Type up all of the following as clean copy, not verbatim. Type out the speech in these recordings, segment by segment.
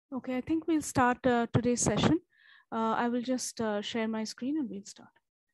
Okay, I think we'll start today's session. I will just share my screen and we'll start.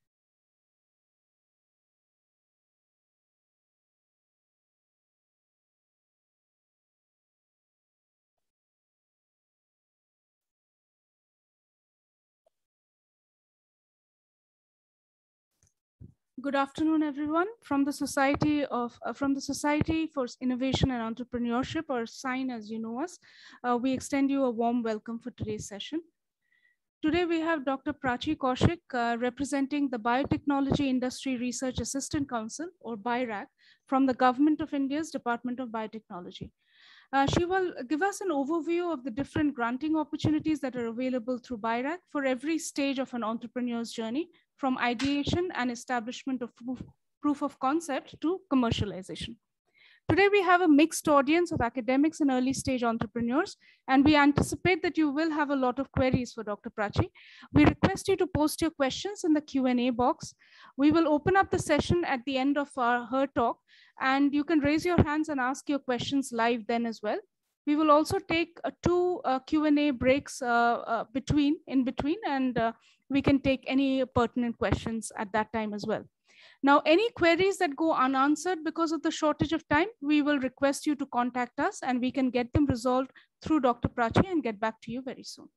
Good afternoon, everyone. From the Society for Innovation and Entrepreneurship, or SIGN, as you know us, we extend you a warm welcome for today's session. Today we have Dr. Prachi Kaushik, representing the Biotechnology Industry Research Assistant Council, or BIRAC, from the Government of India's Department of Biotechnology. She will give us an overview of the different granting opportunities that are available through BIRAC for every stage of an entrepreneur's journey, from ideation and establishment of proof of concept to commercialization. Today, we have a mixed audience of academics and early stage entrepreneurs, and we anticipate that you will have a lot of queries for Dr. Prachi. We request you to post your questions in the Q&A box. We will open up the session at the end of her talk, and you can raise your hands and ask your questions live then as well. We will also take two Q&A breaks in between, and we can take any pertinent questions at that time as well. Now, any queries that go unanswered because of the shortage of time, we will request you to contact us and we can get them resolved through Dr. Prachi and get back to you very soon.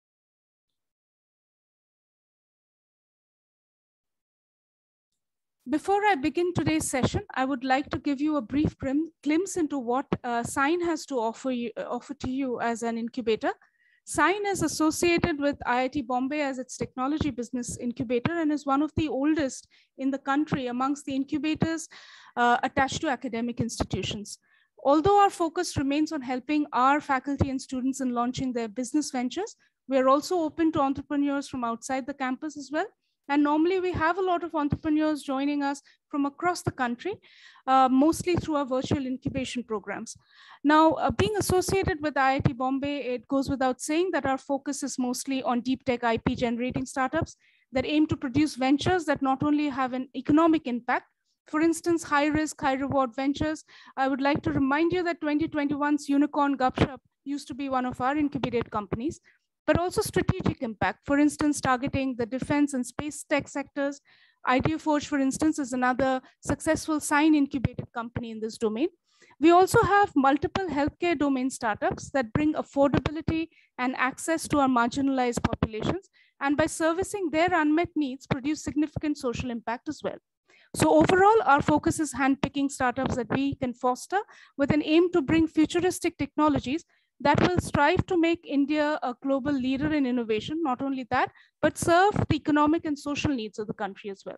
Before I begin today's session, I would like to give you a brief glimpse into what SIGN has to offer to you as an incubator. SIGN is associated with IIT Bombay as its technology business incubator and is one of the oldest in the country amongst the incubators attached to academic institutions. Although our focus remains on helping our faculty and students in launching their business ventures, we are also open to entrepreneurs from outside the campus as well. And normally we have a lot of entrepreneurs joining us from across the country, mostly through our virtual incubation programs. Now, being associated with IIT Bombay, it goes without saying that our focus is mostly on deep tech IP generating startups that aim to produce ventures that not only have an economic impact, for instance, high risk, high reward ventures. I would like to remind you that 2021's Unicorn Gupshup used to be one of our incubated companies, but also strategic impact. For instance, targeting the defense and space tech sectors. IdeaForge, for instance, is another successful SIGN incubated company in this domain. We also have multiple healthcare domain startups that bring affordability and access to our marginalized populations, and by servicing their unmet needs, produce significant social impact as well. So overall, our focus is handpicking startups that we can foster with an aim to bring futuristic technologies that will strive to make India a global leader in innovation. Not only that, but serve the economic and social needs of the country as well.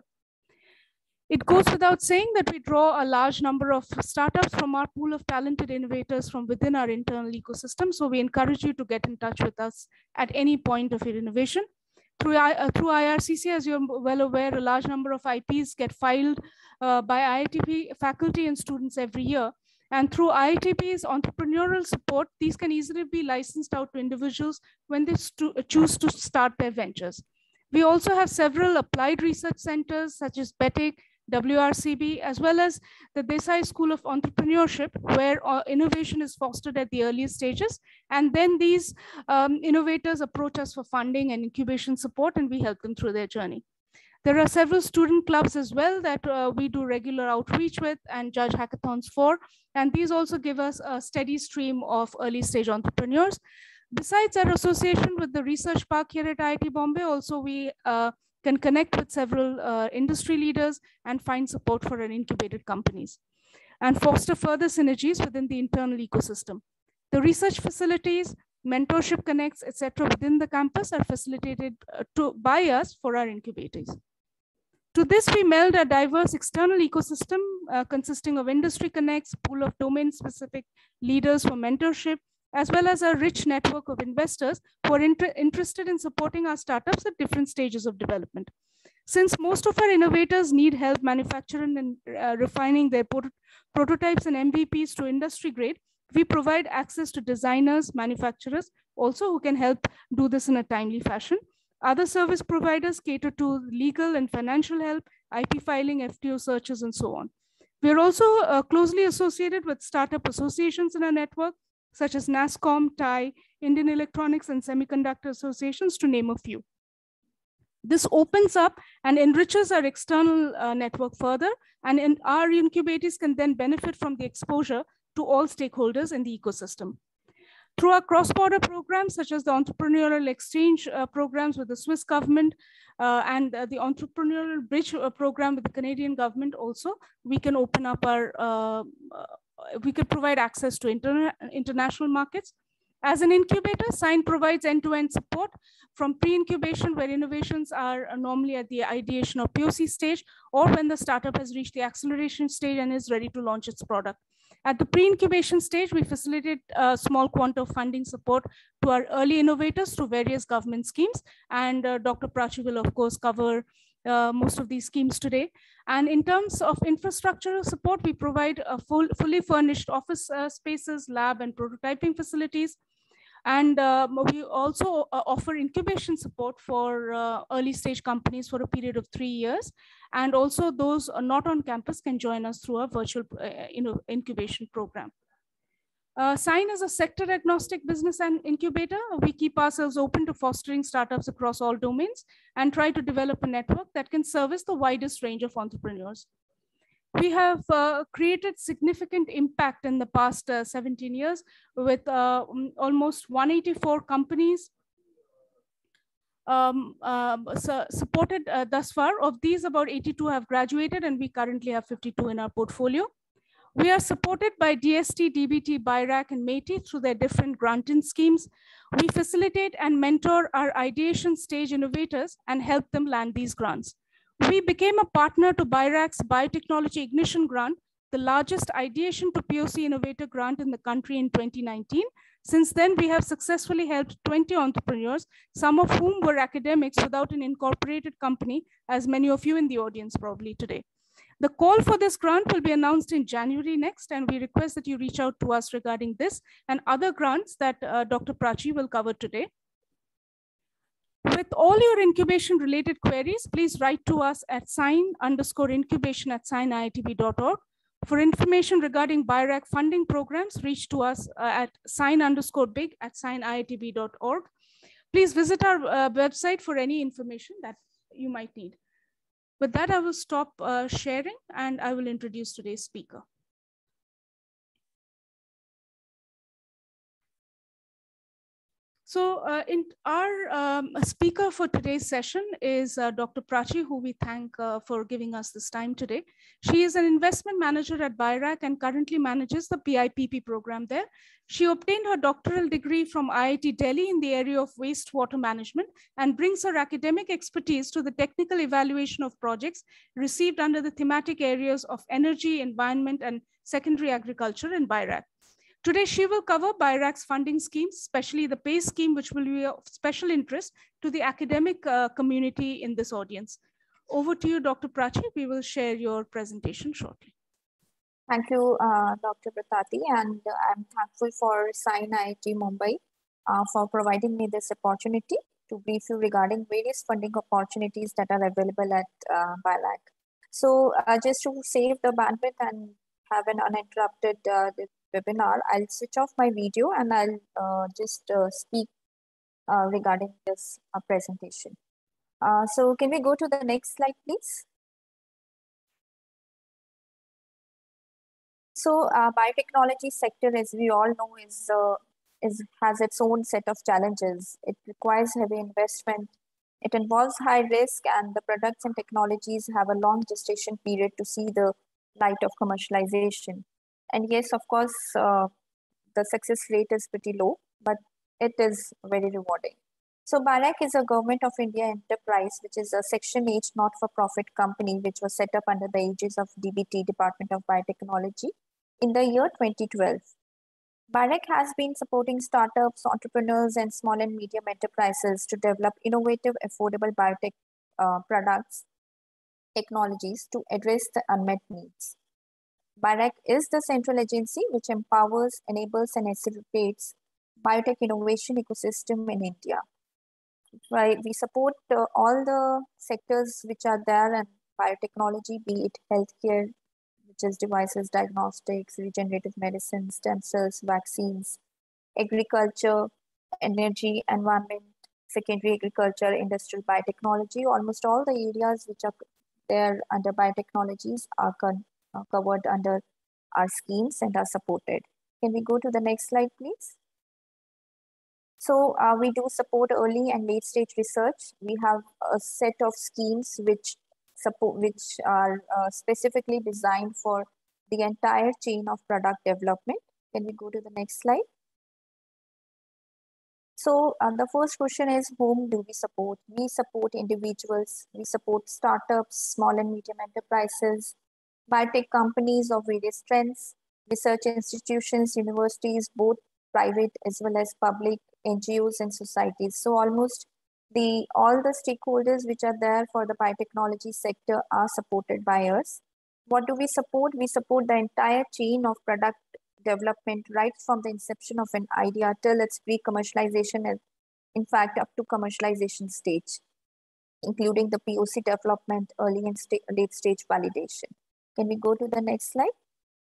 It goes without saying that we draw a large number of startups from our pool of talented innovators from within our internal ecosystem. So we encourage you to get in touch with us at any point of your innovation. Through IRCC, as you're well aware, a large number of IPs get filed by IITB faculty and students every year. And through IITB's entrepreneurial support, these can easily be licensed out to individuals when they choose to start their ventures. We also have several applied research centers such as BETIC, WRCB, as well as the Desai School of Entrepreneurship, where innovation is fostered at the earliest stages. And then these innovators approach us for funding and incubation support, and we help them through their journey. There are several student clubs as well that we do regular outreach with and judge hackathons for. And these also give us a steady stream of early stage entrepreneurs. Besides our association with the research park here at IIT Bombay, also we can connect with several industry leaders and find support for our incubated companies and foster further synergies within the internal ecosystem. The research facilities, mentorship connects, etc. within the campus are facilitated by us for our incubators. To this, we meld a diverse external ecosystem consisting of industry connects, pool of domain-specific leaders for mentorship, as well as a rich network of investors who are interested in supporting our startups at different stages of development. Since most of our innovators need help manufacturing and refining their prototypes and MVPs to industry grade, we provide access to designers, manufacturers, also who can help do this in a timely fashion. Other service providers cater to legal and financial help, IP filing, FTO searches, and so on. We're also closely associated with startup associations in our network, such as NASSCOM, TIE, Indian Electronics and Semiconductor Associations, to name a few. This opens up and enriches our external network further, and our incubators can then benefit from the exposure to all stakeholders in the ecosystem. Through our cross-border programs, such as the entrepreneurial exchange programs with the Swiss government and the entrepreneurial bridge program with the Canadian government also, we can open up our, we could provide access to international markets. As an incubator, Sign provides end-to-end support from pre-incubation, where innovations are normally at the ideation or POC stage, or when the startup has reached the acceleration stage and is ready to launch its product. At the pre-incubation stage, we facilitate small quantum funding support to our early innovators through various government schemes. And Dr. Prachi will, of course, cover most of these schemes today. And in terms of infrastructural support, we provide fully furnished office spaces, lab and prototyping facilities. And we also offer incubation support for early stage companies for a period of 3 years. And also those not on campus can join us through a virtual incubation program. Sign is a sector agnostic business and incubator. We keep ourselves open to fostering startups across all domains and try to develop a network that can service the widest range of entrepreneurs. We have created significant impact in the past 17 years with almost 184 companies supported thus far. Of these, about 82 have graduated, and we currently have 52 in our portfolio. We are supported by DST, DBT, BIRAC, and METI through their different granting schemes. We facilitate and mentor our ideation stage innovators and help them land these grants. We became a partner to BIRAC's Biotechnology Ignition Grant, the largest ideation to POC innovator grant in the country in 2019. Since then, we have successfully helped 20 entrepreneurs, some of whom were academics without an incorporated company, as many of you in the audience probably today. The call for this grant will be announced in January next, and we request that you reach out to us regarding this and other grants that Dr. Prachi will cover today. With all your incubation related queries, please write to us at sign_incubation@signiitb.org. For information regarding BIRAC funding programs, reach to us at sign_big@signiitb.org. Please visit our website for any information that you might need. With that, I will stop sharing and I will introduce today's speaker. So our speaker for today's session is Dr. Prachi, who we thank for giving us this time today. She is an investment manager at BIRAC and currently manages the PIPP program there. She obtained her doctoral degree from IIT Delhi in the area of wastewater management and brings her academic expertise to the technical evaluation of projects received under the thematic areas of energy, environment, and secondary agriculture in BIRAC. Today, she will cover BIRAC's funding schemes, especially the PACE scheme, which will be of special interest to the academic community in this audience. Over to you, Dr. Prachi. We will share your presentation shortly. Thank you, Dr. Bratati, and I'm thankful for Sign IIT Mumbai for providing me this opportunity to brief you regarding various funding opportunities that are available at BIRAC. So just to save the bandwidth and have an uninterrupted webinar, I'll switch off my video and I'll just speak regarding this presentation. So can we go to the next slide, please? So biotechnology sector, as we all know, has its own set of challenges. It requires heavy investment. It involves high risk, and the products and technologies have a long gestation period to see the light of commercialization. And yes, of course, the success rate is pretty low, but it is very rewarding. So BIRAC is a Government of India enterprise, which is a Section 8 not-for-profit company, which was set up under the aegis of DBT, Department of Biotechnology, in the year 2012. BIRAC has been supporting startups, entrepreneurs, and small and medium enterprises to develop innovative, affordable biotech products, technologies to address the unmet needs. BIRAC is the central agency which empowers, enables, and accelerates biotech innovation ecosystem in India. We support all the sectors which are there in biotechnology, be it healthcare, which is devices, diagnostics, regenerative medicine, stem cells, vaccines, agriculture, energy, environment, secondary agriculture, industrial biotechnology. Almost all the areas which are there under biotechnologies are covered under our schemes and are supported. Can we go to the next slide, please? So we do support early and late stage research. We have a set of schemes which are specifically designed for the entire chain of product development. Can we go to the next slide? So the first question is, whom do we support? We support individuals, we support startups, small and medium enterprises, biotech companies of various strengths, research institutions, universities, both private as well as public, NGOs and societies. So almost all the stakeholders which are there for the biotechnology sector are supported by us. What do we support? We support the entire chain of product development right from the inception of an idea till its pre-commercialization and in fact up to commercialization stage, including the POC development, early and late stage validation. Can we go to the next slide?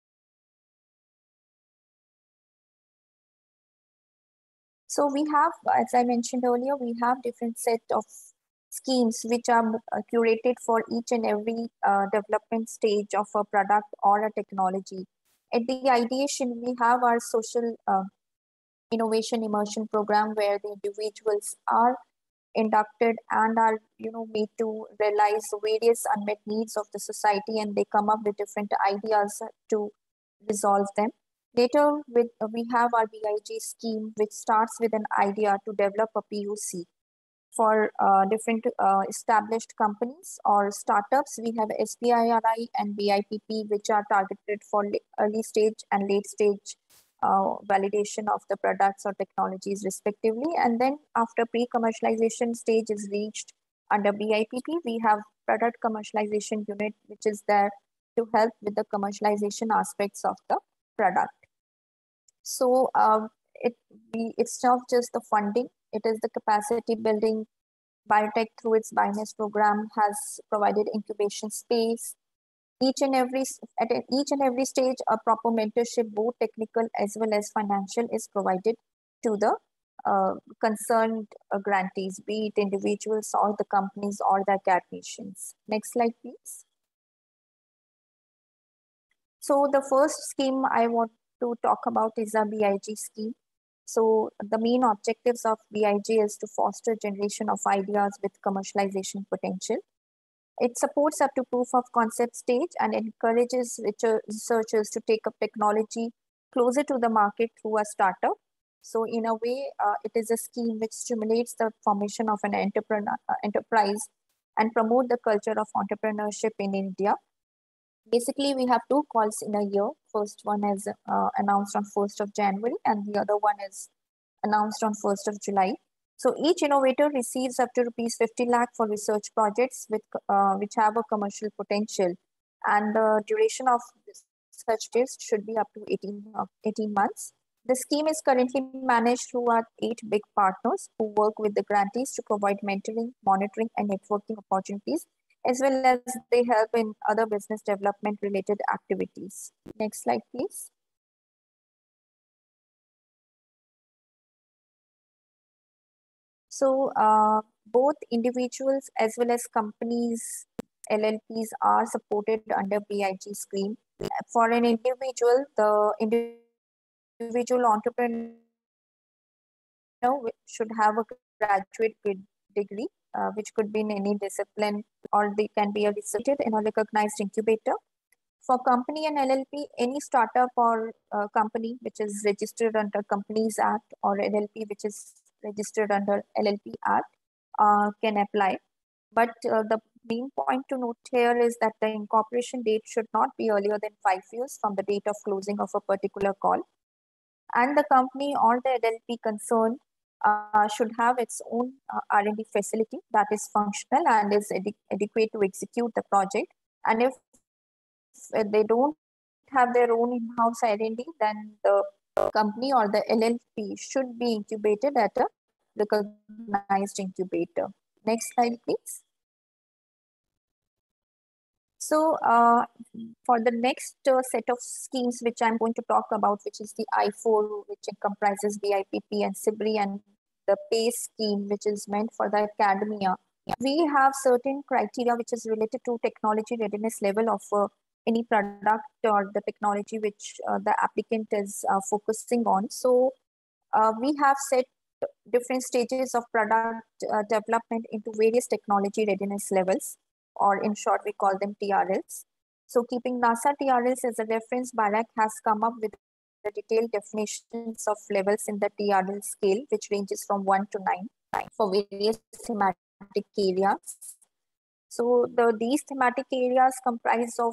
So we have, as I mentioned earlier, we have different set of schemes which are curated for each and every development stage of a product or a technology. At the ideation, we have our social innovation immersion program where the individuals are inducted and are made to realize various unmet needs of the society, and they come up with different ideas to resolve them. Later, we have our BIG scheme, which starts with an idea to develop a POC for different established companies or startups. We have SBIRI and BIPP, which are targeted for early stage and late stage validation of the products or technologies respectively. And then after pre-commercialization stage is reached under BIPP, we have product commercialization unit, which is there to help with the commercialization aspects of the product. So it's not just the funding, it is the capacity building. Biotech through its BINES program has provided incubation space. At each and every stage, a proper mentorship, both technical as well as financial, is provided to the concerned grantees, be it individuals or the companies or the academicians. Next slide, please. So the first scheme I want to talk about is a BIG scheme. So the main objectives of BIG is to foster generation of ideas with commercialization potential. It supports up to proof of concept stage and encourages researchers to take up technology closer to the market through a startup. So in a way, it is a scheme which stimulates the formation of an enterprise and promote the culture of entrepreneurship in India. Basically, we have two calls in a year. First one is announced on 1st of January and the other one is announced on 1st of July. So each innovator receives up to rupees 50 lakh for research projects which have a commercial potential. And the duration of such test should be up to 18 months. The scheme is currently managed through our 8 big partners who work with the grantees to provide mentoring, monitoring, and networking opportunities, as well as they help in other business development related activities. Next slide, please. So both individuals as well as companies, LLPs are supported under BIG scheme. For an individual, the individual entrepreneur should have a graduate degree, which could be in any discipline, or they can be a researcher in a recognized incubator. For company and LLP, any startup or company which is registered under Companies Act or LLP which is registered under LLP Act can apply. But the main point to note here is that the incorporation date should not be earlier than 5 years from the date of closing of a particular call. And the company or the LLP concerned should have its own R&D facility that is functional and is adequate to execute the project. And if they don't have their own in-house R&D, then the company or the LLP should be incubated at a recognized incubator. Next slide, please. So for the next set of schemes which I'm going to talk about, which is the I4, which comprises BIPP and SIBRI, and the PACE scheme, which is meant for the academia, we have certain criteria which is related to technology readiness level of any product or the technology which the applicant is focusing on. So we have set different stages of product development into various technology readiness levels, or in short, we call them TRLs. So keeping NASA TRLs as a reference, BIRAC has come up with the detailed definitions of levels in the TRL scale, which ranges from 1 to 9 for various thematic areas. So these thematic areas comprise of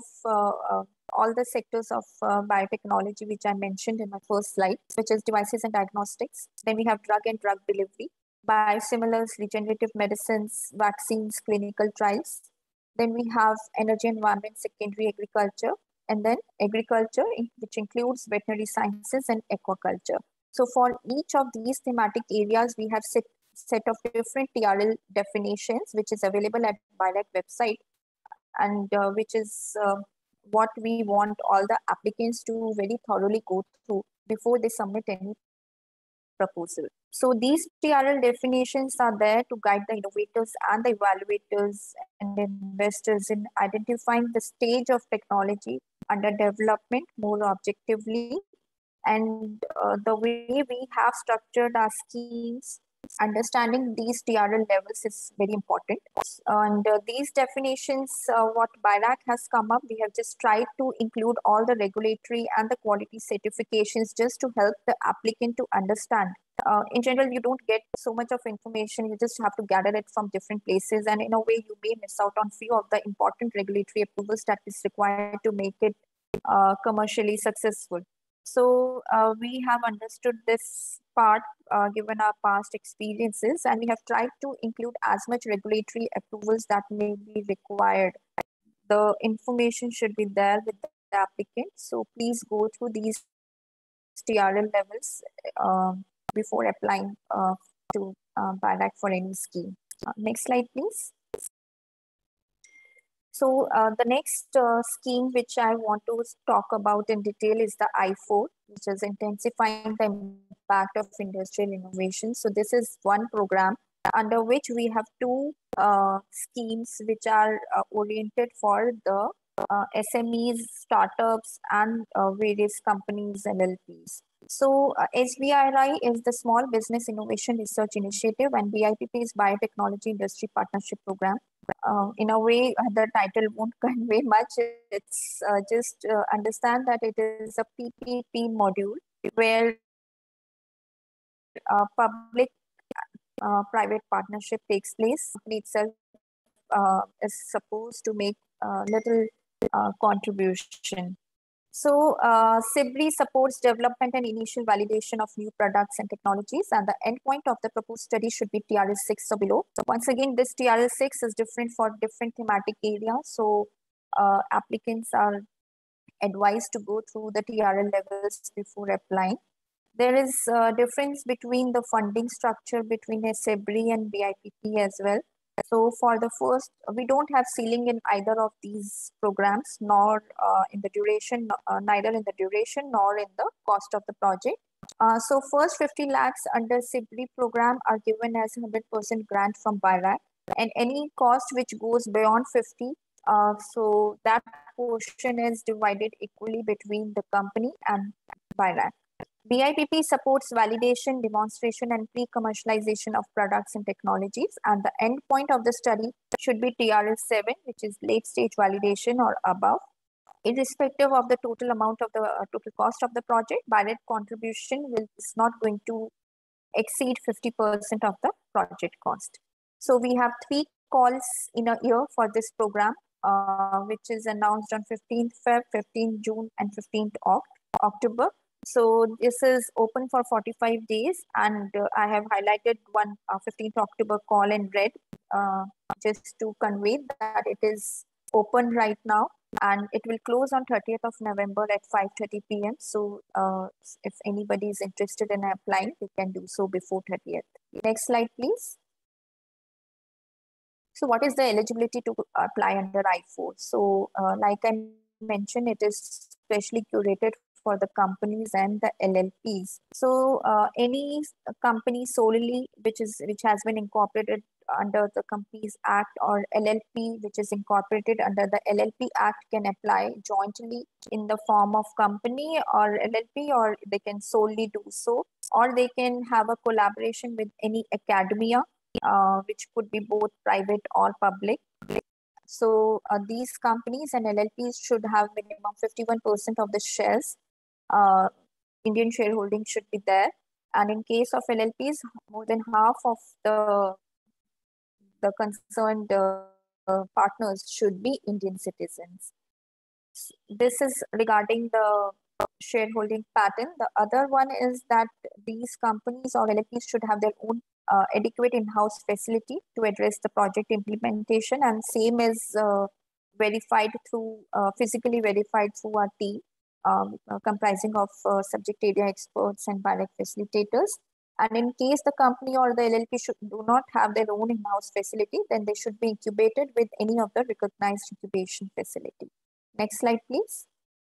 all the sectors of biotechnology, which I mentioned in my first slide, which is devices and diagnostics. Then we have drug and drug delivery, biosimilars, regenerative medicines, vaccines, clinical trials. Then we have energy, environment, secondary agriculture, and then agriculture, which includes veterinary sciences and aquaculture. So for each of these thematic areas, we have set of different TRL definitions, which is available at BIRAC website, and which is what we want all the applicants to very thoroughly go through before they submit any proposal. So these TRL definitions are there to guide the innovators and the evaluators and investors in identifying the stage of technology under development more objectively. And the way we have structured our schemes, understanding these TRL levels is very important. And these definitions, what BIRAC has come up, we have just tried to include all the regulatory and the quality certifications just to help the applicant to understand. In general, you don't get so much of information. You just have to gather it from different places. And in a way, you may miss out on few of the important regulatory approvals that is required to make it commercially successful. So we have understood this part given our past experiences, and we have tried to include as much regulatory approvals that may be required. The information should be there with the applicant. So please go through these TRL levels before applying to BIRAC for any scheme. Next slide, please. So the next scheme which I want to talk about in detail is the I4, which is intensifying the impact of industrial innovation. So this is one program under which we have two schemes which are oriented for the SMEs, startups, and various companies, LLPs. So SBIRI is the Small Business Innovation Research Initiative, and BIPP is Biotechnology Industry Partnership Program. In a way, the title won't convey much. It's just understand that it is a PPP module where public-private partnership takes place. The company itself is supposed to make a little contribution. So SIBRI supports development and initial validation of new products and technologies, and the endpoint of the proposed study should be TRL 6 or below. So once again, this TRL 6 is different for different thematic areas. So applicants are advised to go through the TRL levels before applying. There is a difference between the funding structure between SIBRI and BIPP as well. So for the first, we don't have ceiling in either of these programs, nor in the duration, neither in the duration nor in the cost of the project. So first 50 lakhs under SIBRI program are given as 100% grant from BIRAC, and any cost which goes beyond 50, so that portion is divided equally between the company and BIRAC. BIPP supports validation, demonstration, and pre-commercialization of products and technologies, and the endpoint of the study should be TRL 7, which is late-stage validation or above. Irrespective of the total amount of the total cost of the project, BIRAC contribution is not going to exceed 50% of the project cost. So we have 3 calls in a year for this program, which is announced on 15th Feb, 15th June, and 15th October. So this is open for 45 days, and I have highlighted one 15th October call in red just to convey that it is open right now, and it will close on 30th of November at 5:30 p.m. So if anybody is interested in applying, they can do so before 30th. Next slide, please. So what is the eligibility to apply under I-4? So like I mentioned, it is specially curated for the companies and the LLPs. So any company solely which has been incorporated under the Companies Act, or LLP which is incorporated under the LLP Act, can apply jointly in the form of company or LLP, or they can solely do so, or they can have a collaboration with any academia, which could be both private or public. So these companies and LLPs should have minimum 51% of the shares. Indian shareholding should be there. And in case of LLPs, more than half of the concerned partners should be Indian citizens. This is regarding the shareholding pattern. The other one is that these companies or LLPs should have their own adequate in-house facility to address the project implementation, and same is verified through physically verified through our team, comprising of subject area experts and BILAC facilitators. And in case the company or the LLP do not have their own in-house facility, then they should be incubated with any of the recognized incubation facility. Next slide, please.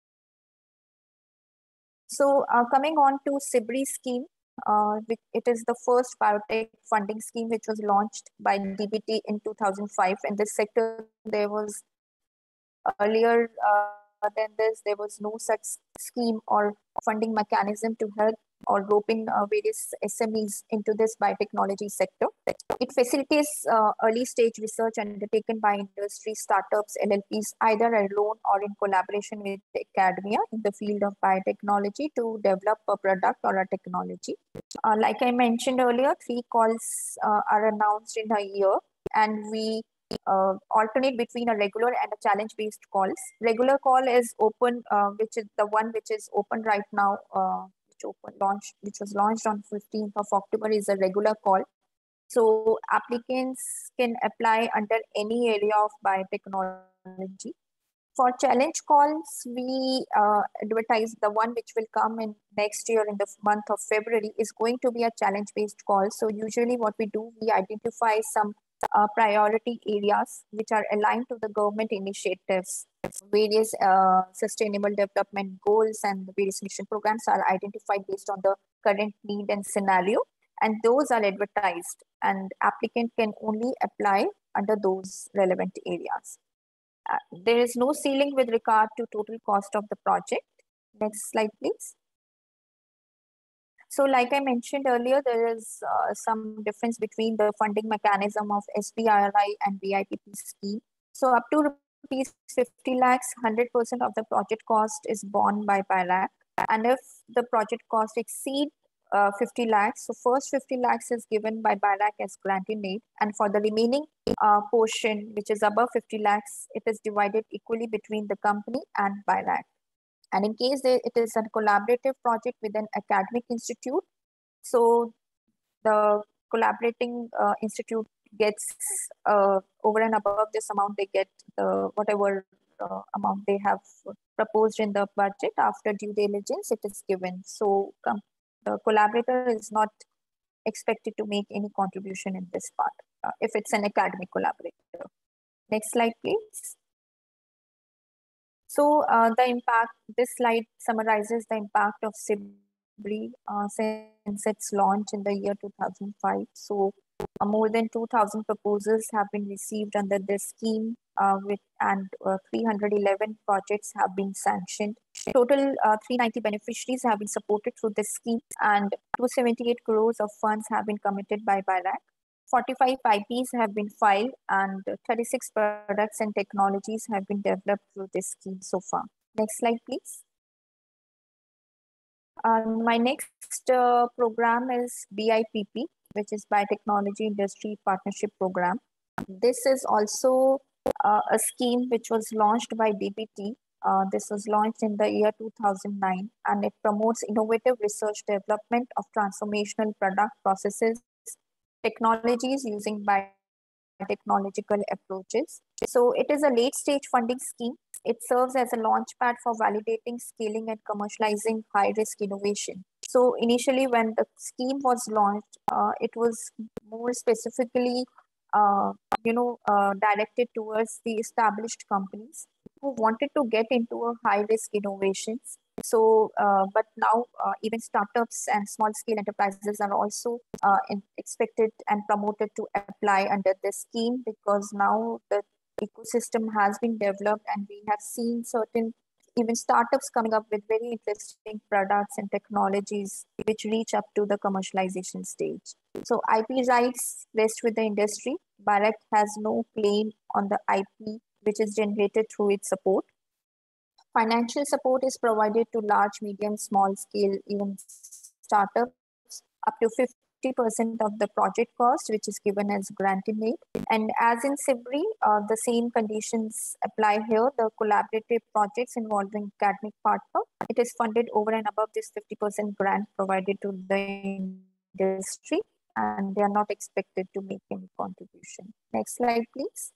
So coming on to SIBRI scheme, it is the first biotech funding scheme which was launched by DBT in 2005. In this sector, there was earlier than this, there was no such scheme or funding mechanism to help or rope in various SMEs into this biotechnology sector. It facilitates early stage research undertaken by industry, startups, LLPs, either alone or in collaboration with academia in the field of biotechnology to develop a product or a technology. Like I mentioned earlier, 3 calls are announced in a year, and we alternate between a regular and a challenge-based calls. Regular call is open, which is the one which is open right now, which was launched on 15th of October, is a regular call. So applicants can apply under any area of biotechnology. For challenge calls, we advertise the one which will come in next year in the month of February is going to be a challenge-based call. So usually what we do, we identify some priority areas which are aligned to the government initiatives. Various sustainable development goals and various mission programs are identified based on the current need and scenario, and those are advertised, and applicant can only apply under those relevant areas. There is no ceiling with regard to total cost of the project. Next slide, please. So like I mentioned earlier, there is some difference between the funding mechanism of SBIRI and BIPP scheme. So up to rupees 50 lakhs, 100% of the project cost is borne by BILAC. And if the project cost exceed 50 lakhs, so first 50 lakhs is given by BILAC as grant in aid, and for the remaining portion, which is above 50 lakhs, it is divided equally between the company and BILAC. And in case it is a collaborative project with an academic institute, so the collaborating institute gets over and above this amount, they get whatever amount they have proposed in the budget. After due diligence, it is given. So the collaborator is not expected to make any contribution in this part if it's an academic collaborator. Next slide, please. So the impact, this slide summarizes the impact of SIBRI since its launch in the year 2005. So more than 2,000 proposals have been received under this scheme, and 311 projects have been sanctioned. Total 390 beneficiaries have been supported through this scheme, and 278 crores of funds have been committed by BILAC. 45 IPs have been filed, and 36 products and technologies have been developed through this scheme so far. Next slide, please. My next program is BIPP, which is Biotechnology Industry Partnership Program. This is also a scheme which was launched by DBT. This was launched in the year 2009, and it promotes innovative research development of transformational product processes, technologies using biotechnological approaches. So it is a late stage funding scheme. It serves as a launchpad for validating, scaling, and commercializing high risk innovation. So initially when the scheme was launched, it was more specifically directed towards the established companies who wanted to get into a high risk innovations. So, but now even startups and small scale enterprises are also expected and promoted to apply under this scheme, because now the ecosystem has been developed and we have seen certain even startups coming up with very interesting products and technologies which reach up to the commercialization stage. So IP rights rest with the industry. Barrack has no claim on the IP which is generated through its support. Financial support is provided to large, medium, small scale, even startups up to 50% of the project cost, which is given as grant-in-aid. And as in SIBRI, the same conditions apply here. The collaborative projects involving academic partner, it is funded over and above this 50% grant provided to the industry, and they are not expected to make any contribution. Next slide, please.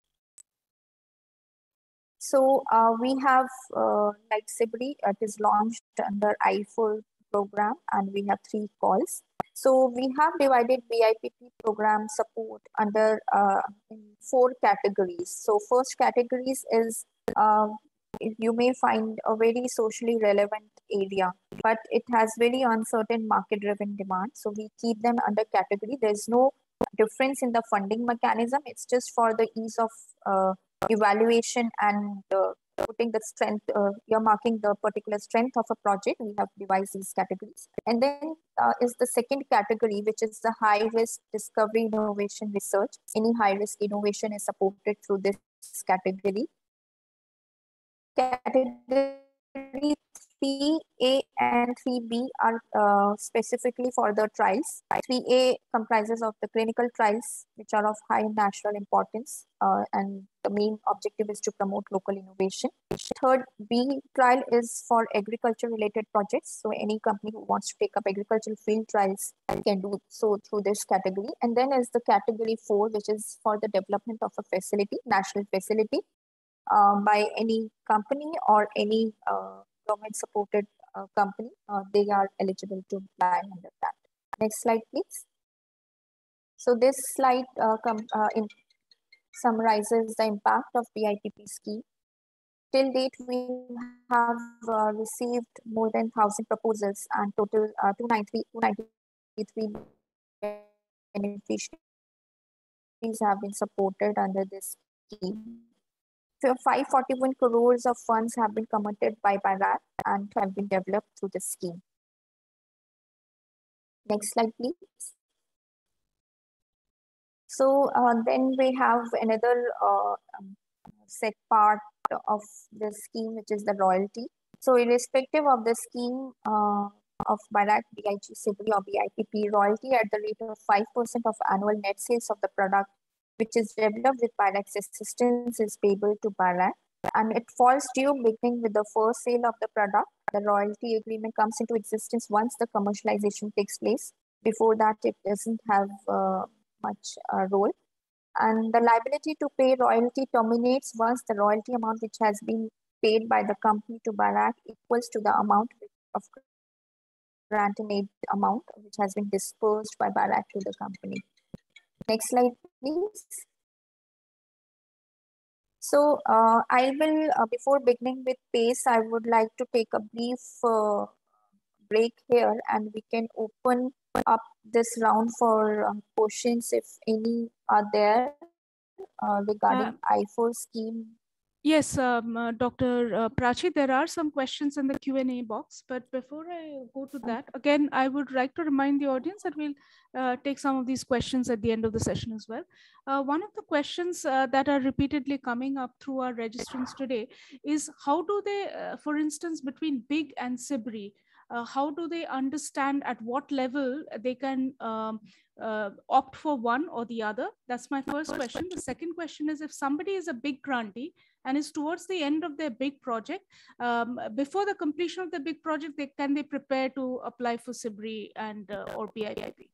So we have like SIBRI, it is launched under I4 program, and we have 3 calls. So we have divided BIPP program support under in 4 categories. So first categories is you may find a very socially relevant area, but it has very uncertain market driven demand. So we keep them under category. There's no difference in the funding mechanism. It's just for the ease of evaluation and putting the strength, you're marking the particular strength of a project. We have devised these categories. And then is the second category, which is the high risk discovery innovation research. Any high risk innovation is supported through this category. Category 3A and 3B are specifically for the trials. 3A comprises of the clinical trials, which are of high national importance, and the main objective is to promote local innovation. Third B trial is for agriculture related projects. So any company who wants to take up agricultural field trials can do so through this category. And then is the category 4, which is for the development of a facility, national facility, by any company or any government supported company. They are eligible to apply under that. Next slide, please. So this slide summarizes the impact of BIPP scheme. Till date, we have received more than 1,000 proposals, and total 293 beneficiaries have been supported under this scheme. 541 crores of funds have been committed by Barrack and have been developed through the scheme. Next slide, please. So then we have another set part of the scheme, which is the royalty. So irrespective of the scheme of Barrack, BIG, SIBRI or BIPP, royalty at the rate of 5% of annual net sales of the product which is developed with Barrack's assistance is payable to Barrack, and it falls due beginning with the first sale of the product. The royalty agreement comes into existence once the commercialization takes place. Before that, it doesn't have much role. And the liability to pay royalty terminates once the royalty amount which has been paid by the company to Barrack equals to the amount of grant-in-aid amount which has been dispersed by Barrack to the company. Next slide, please. So I will, before beginning with PACE, I would like to take a brief break here, and we can open up this round for questions if any are there regarding I4 scheme. Yes, Dr. Prachi, there are some questions in the Q&A box, but before I go to that, again, I would like to remind the audience that we'll take some of these questions at the end of the session as well. One of the questions that are repeatedly coming up through our registrants today is how do they, for instance, between BIG and SIBRI, how do they understand at what level they can opt for one or the other? That's my first question. The second question is, if somebody is a big grantee and is towards the end of their big project, before the completion of the big project, can they prepare to apply for SIBRI and or BIPP?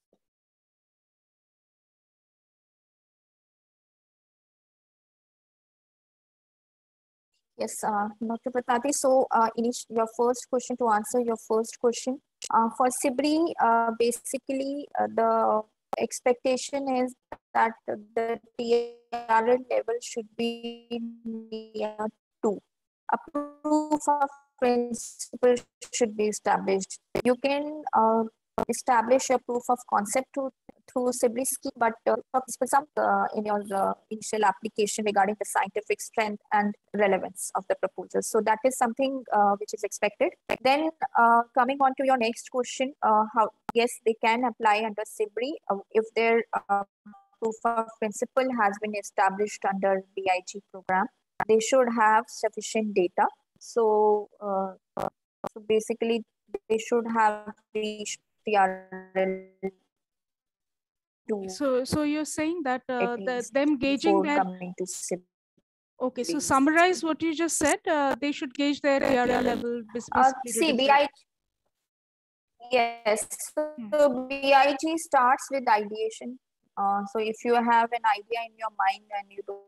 Yes, Dr. Pratati. So, your first question, to answer your first question, for SIBRI, basically the expectation is that the TRL level should be near 2. A proof of principle should be established. You can establish a proof of concept through SIBRI scheme, but some in your initial application regarding the scientific strength and relevance of the proposal. So that is something which is expected. Then coming on to your next question, yes, they can apply under SIBRI if their proof of principle has been established under BIG program. They should have sufficient data. So, so basically, they should have reached TRL 2. So you're saying that them before gauging their coming to SIBRI. Okay, so summarize what you just said. They should gauge their TRL level basically. See, BIG. Yes, so BIG starts with ideation. So if you have an idea in your mind and you don't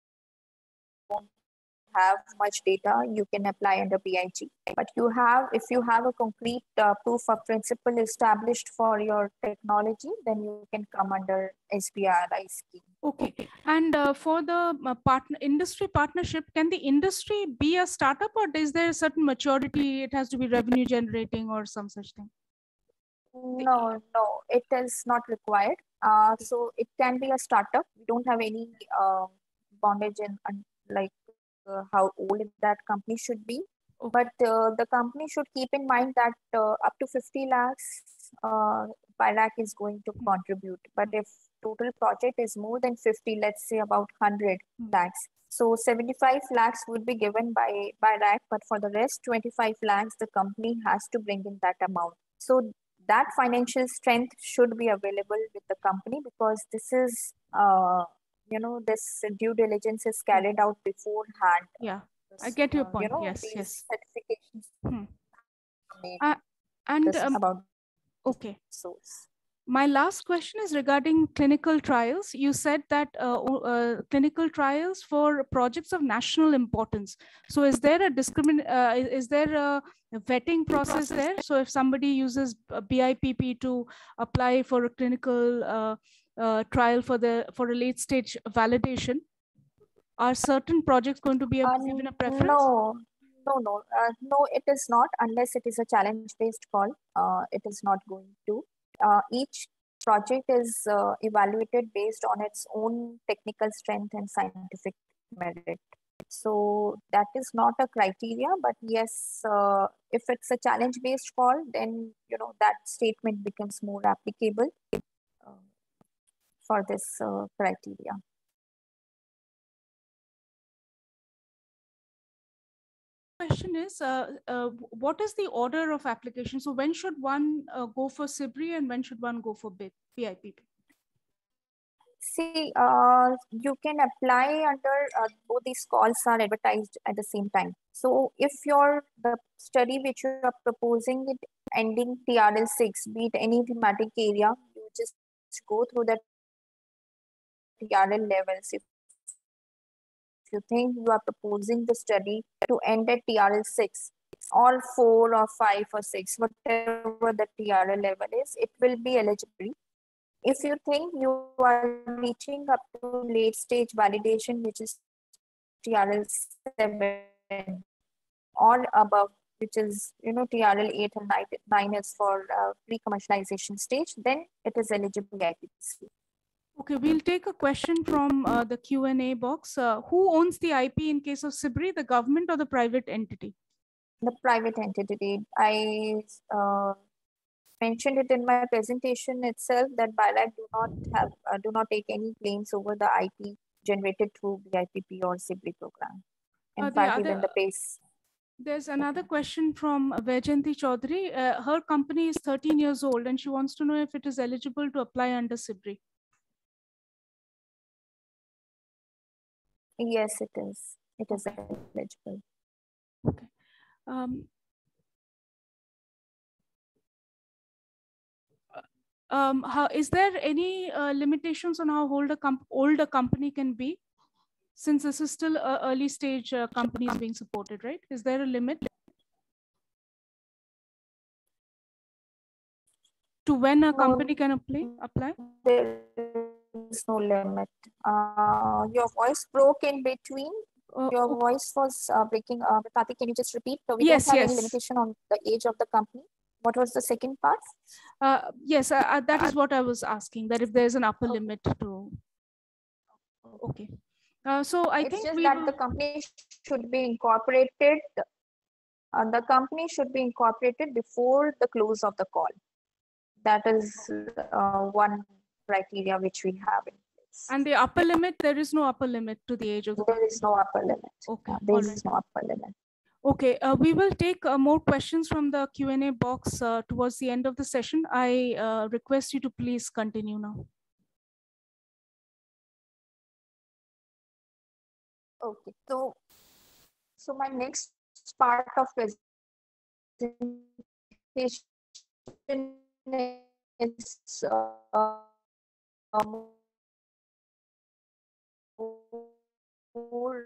have much data, you can apply under BIG. But if you have a concrete proof of principle established for your technology, then you can come under SBRI scheme. Okay, and for the industry partnership, can the industry be a startup, or is there a certain maturity? It has to be revenue generating or some such thing? No, it is not required. So it can be a startup. We don't have any bondage in like how old that company should be. Okay. But the company should keep in mind that up to 50 lakhs BILAC is going to contribute. But if total project is more than 50, let's say about 100 lakhs. So 75 lakhs would be given by BILAC, but for the rest 25 lakhs, the company has to bring in that amount. So that financial strength should be available with the company, because this is, this due diligence is carried out beforehand. Yeah, I get your point. Yes. Certifications. About okay. Source. My last question is regarding clinical trials. You said that clinical trials for projects of national importance. So is there a vetting process there? So if somebody uses BIPP to apply for a clinical trial for a late stage validation, are certain projects going to be given a preference? No, it is not, unless it is a challenge-based call. It is not going to. Each project is evaluated based on its own technical strength and scientific merit. So that is not a criteria, but yes, if it's a challenge-based call, then that statement becomes more applicable for this criteria. Question is, what is the order of application? So when should one go for SIBRI and when should one go for BIPP? See, you can apply under both these calls are advertised at the same time. So if the study which you are proposing it ending TRL 6, be it any thematic area, you just go through the TRL levels. If you think you are proposing the study to end at TRL 6, or 4 or 5 or 6, whatever the TRL level is, it will be eligible. If you think you are reaching up to late stage validation, which is TRL 7 or above, which is TRL 8 and 9 is for pre-commercialization stage, then it is eligible IPC. Okay, we'll take a question from the Q&A box. Who owns the IP in case of SIBRI, the government or the private entity? The private entity. I mentioned it in my presentation itself that BILAC do not take any claims over the IP generated through BIPP or SIBRI program. In fact, even the PACE. There's another question from Vaijayanti Chaudhary. Her company is 13 years old and she wants to know if it is eligible to apply under SIBRI. Yes, it is. It is eligible. Okay. Is there any limitations on how old a company can be? Since this is still early stage companies being supported, right? Is there a limit to when a company can apply? is no limit. Your voice broke in between. Your voice was breaking. Karthik, can you just repeat? So we yes, don't have yes. any limitation on the age of the company. What was the second part? Yes, that is what I was asking, that if there's an upper limit to. Okay. So I think just that the company should be incorporated. The company should be incorporated before the close of the call. That is one criteria which we have in place. And the upper limit, there is no upper limit to the age of the There is no upper limit. Okay. There is no upper limit. Okay, we will take more questions from the Q&A box towards the end of the session. I request you to please continue now. Okay, so my next part of presentation is more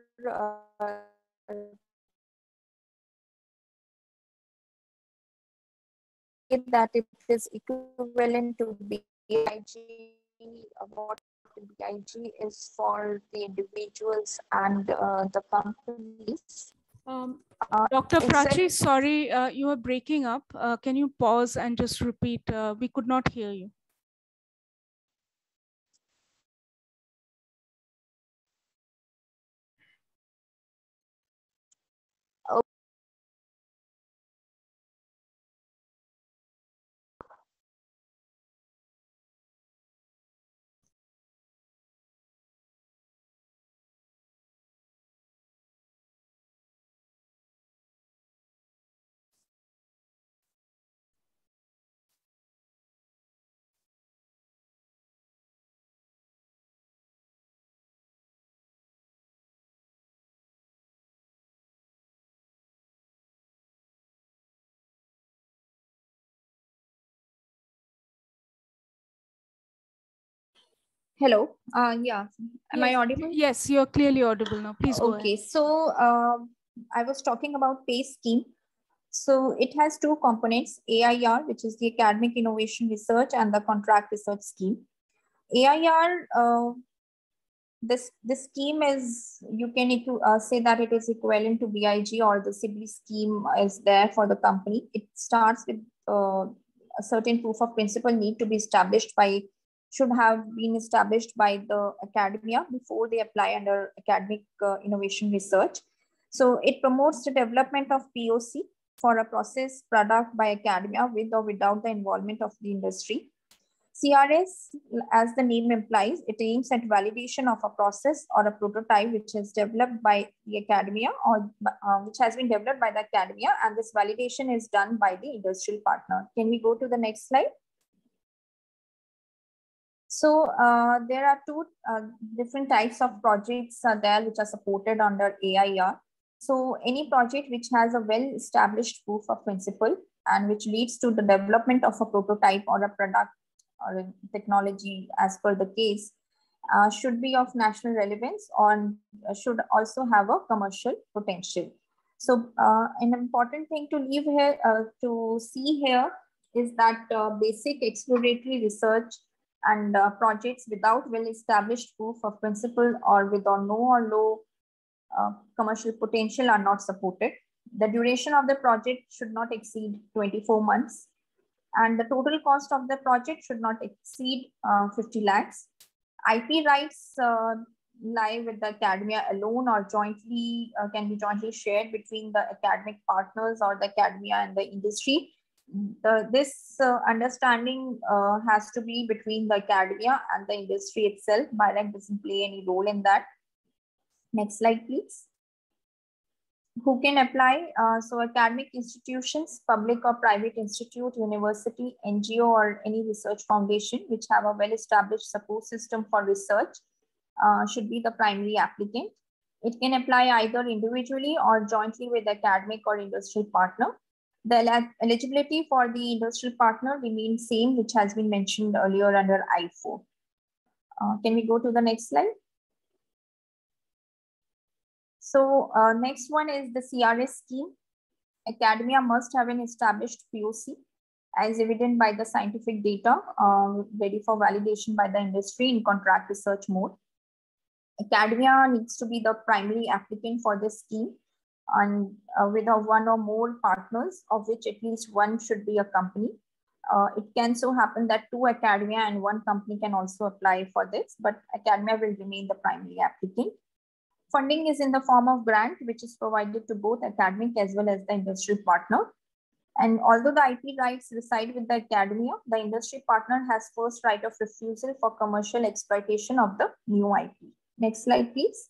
that it is equivalent to BIG. What BIG is for the individuals and the companies. Dr. Prachi, sorry, you are breaking up. Can you pause and just repeat? We could not hear you. Hello. Yeah. Am I audible? Yes, you're clearly audible now. Please go ahead. Okay. So I was talking about PACE scheme. So it has two components: AIR, which is the Academic Innovation Research, and the Contract Research Scheme. AIR, this scheme is, you can say that it is equivalent to BIG, or the SIBLI scheme is there for the company. It starts with a certain proof of principle need to be established by, should have been established by the academia before they apply under academic innovation research. So it promotes the development of POC for a process product by academia with or without the involvement of the industry. CRS, as the name implies, it aims at validation of a process or a prototype which is developed by the academia, or which has been developed by the academia, and this validation is done by the industrial partner. Can we go to the next slide? So there are two different types of projects there which are supported under AIR. So any project which has a well-established proof of principle and which leads to the development of a prototype or a product or a technology as per the case should be of national relevance, or should also have a commercial potential. So an important thing to leave here, to see here, is that basic exploratory research and projects without well-established proof of principle or with or no or low commercial potential are not supported. The duration of the project should not exceed 24 months. And the total cost of the project should not exceed 50 lakhs. IP rights lie with the academia alone, or jointly can be jointly shared between the academic partners or the academia and the industry. This understanding has to be between the academia and the industry itself. BIRAC doesn't play any role in that. Next slide, please. Who can apply? So academic institutions, public or private institute, university, NGO, or any research foundation which have a well-established support system for research should be the primary applicant. It can apply either individually or jointly with the academic or industrial partner. The eligibility for the industrial partner remains same, which has been mentioned earlier under I4. Can we go to the next slide? So next one is the CRS scheme. Academia must have an established POC as evident by the scientific data ready for validation by the industry in contract research mode. Academia needs to be the primary applicant for this scheme, and with one or more partners, of which at least one should be a company. It can so happen that two academia and one company can also apply for this, but academia will remain the primary applicant. Funding is in the form of grant, which is provided to both academic as well as the industry partner. And although the IP rights reside with the academia, the industry partner has first right of refusal for commercial exploitation of the new IP. Next slide, please.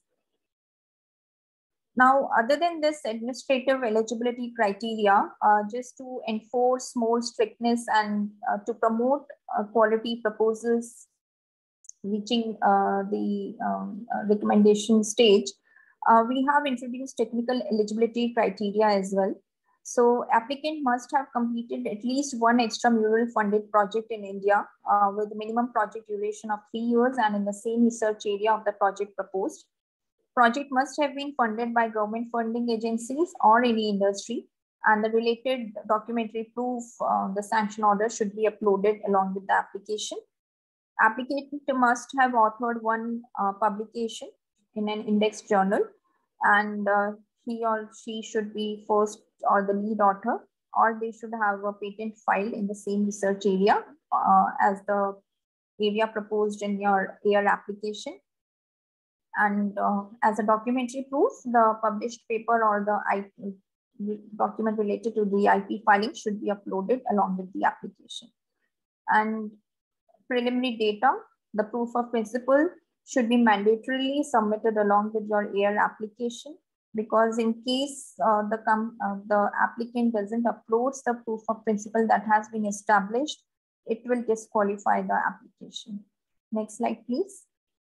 Now, other than this administrative eligibility criteria, just to enforce more strictness and to promote quality proposals reaching the recommendation stage, we have introduced technical eligibility criteria as well. So applicant must have completed at least one extramural funded project in India with a minimum project duration of 3 years and in the same research area of the project proposed. Project must have been funded by government funding agencies or any industry, and the related documentary proof, the sanction order should be uploaded along with the application. Applicant must have authored one publication in an index journal, and he or she should be first or the lead author, or they should have a patent filed in the same research area as the area proposed in your AIR application. And as a documentary proof, the published paper or the IP document related to the IP filing should be uploaded along with the application. And preliminary data, the proof of principle should be mandatorily submitted along with your AIR application, because in case the applicant doesn't upload the proof of principle that has been established, it will disqualify the application. Next slide, please.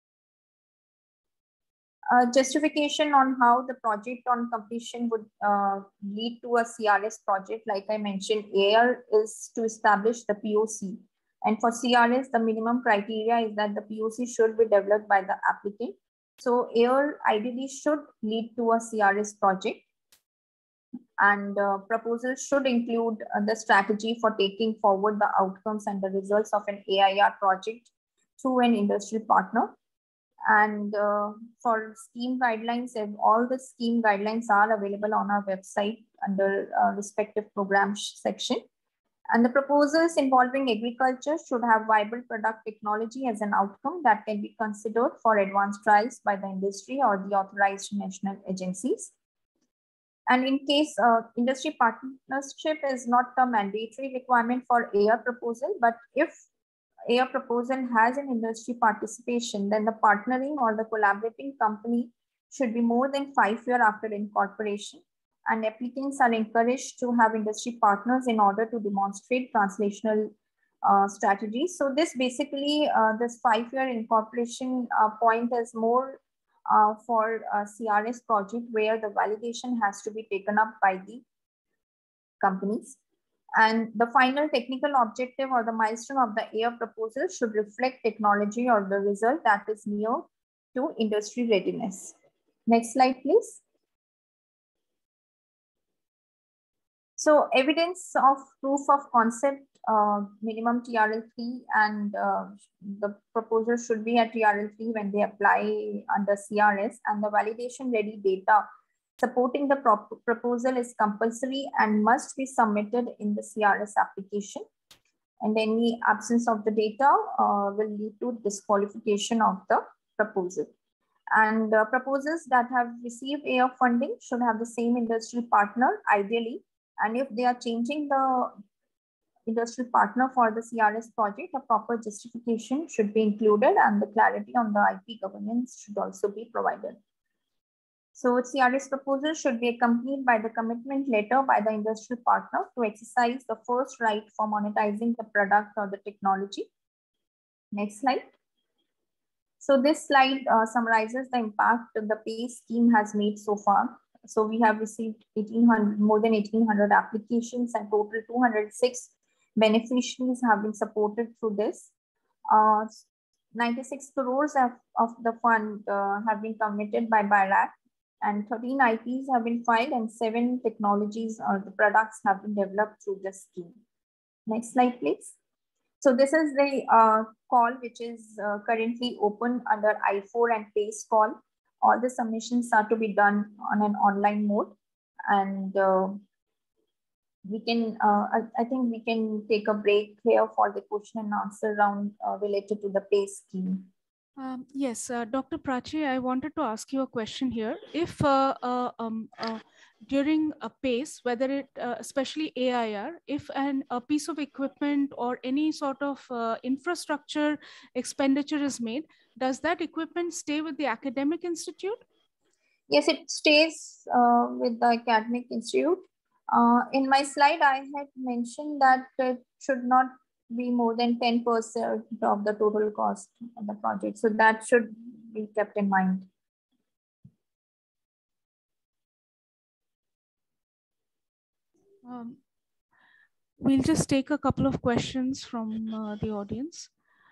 Justification on how the project on completion would lead to a CRS project. Like I mentioned, AIR is to establish the POC. And for CRS, the minimum criteria is that the POC should be developed by the applicant. So AIR ideally should lead to a CRS project. And proposals should include the strategy for taking forward the outcomes and the results of an AIR project through an industry partner. And for scheme guidelines, all the scheme guidelines are available on our website under respective programs section. And the proposals involving agriculture should have viable product technology as an outcome that can be considered for advanced trials by the industry or the authorized national agencies. And in case industry partnership is not a mandatory requirement for AIR proposal, but if AIR proposal has an industry participation, then the partnering or the collaborating company should be more than 5 years after incorporation. And applicants are encouraged to have industry partners in order to demonstrate translational strategies. So this basically, this 5-year incorporation point is more for a CRS project where the validation has to be taken up by the companies. And the final technical objective or the milestone of the AIR proposal should reflect technology or the result that is near to industry readiness. Next slide, please. So evidence of proof of concept, minimum TRL3, and the proposal should be at TRL3 when they apply under CRS, and the validation ready data supporting the proposal is compulsory and must be submitted in the CRS application. And any absence of the data will lead to disqualification of the proposal. And proposals that have received AIR funding should have the same industry partner ideally. And if they are changing the industry partner for the CRS project, a proper justification should be included and the clarity on the IP governance should also be provided. So CRS proposal should be accompanied by the commitment letter by the industry partner to exercise the first right for monetizing the product or the technology. Next slide. So this slide summarizes the impact the PACE scheme has made so far. So we have received more than 1,800 applications and total 206 beneficiaries have been supported through this. 96 crores of the fund have been committed by BIRAC, and 13 IPs have been filed and 7 technologies or the products have been developed through this scheme. Next slide, please. So this is the call which is currently open under I4 and PACE call. All the submissions are to be done on an online mode, and we can, I think we can take a break here for the question and answer round related to the PACE scheme. Yes, Dr. Prachi, I wanted to ask you a question here. If during a PACE, whether it, especially AIR, if a piece of equipment or any sort of infrastructure expenditure is made, does that equipment stay with the academic institute? Yes, it stays with the academic institute. In my slide, I had mentioned that it should not be more than 10% of the total cost of the project. So that should be kept in mind. We'll just take a couple of questions from the audience.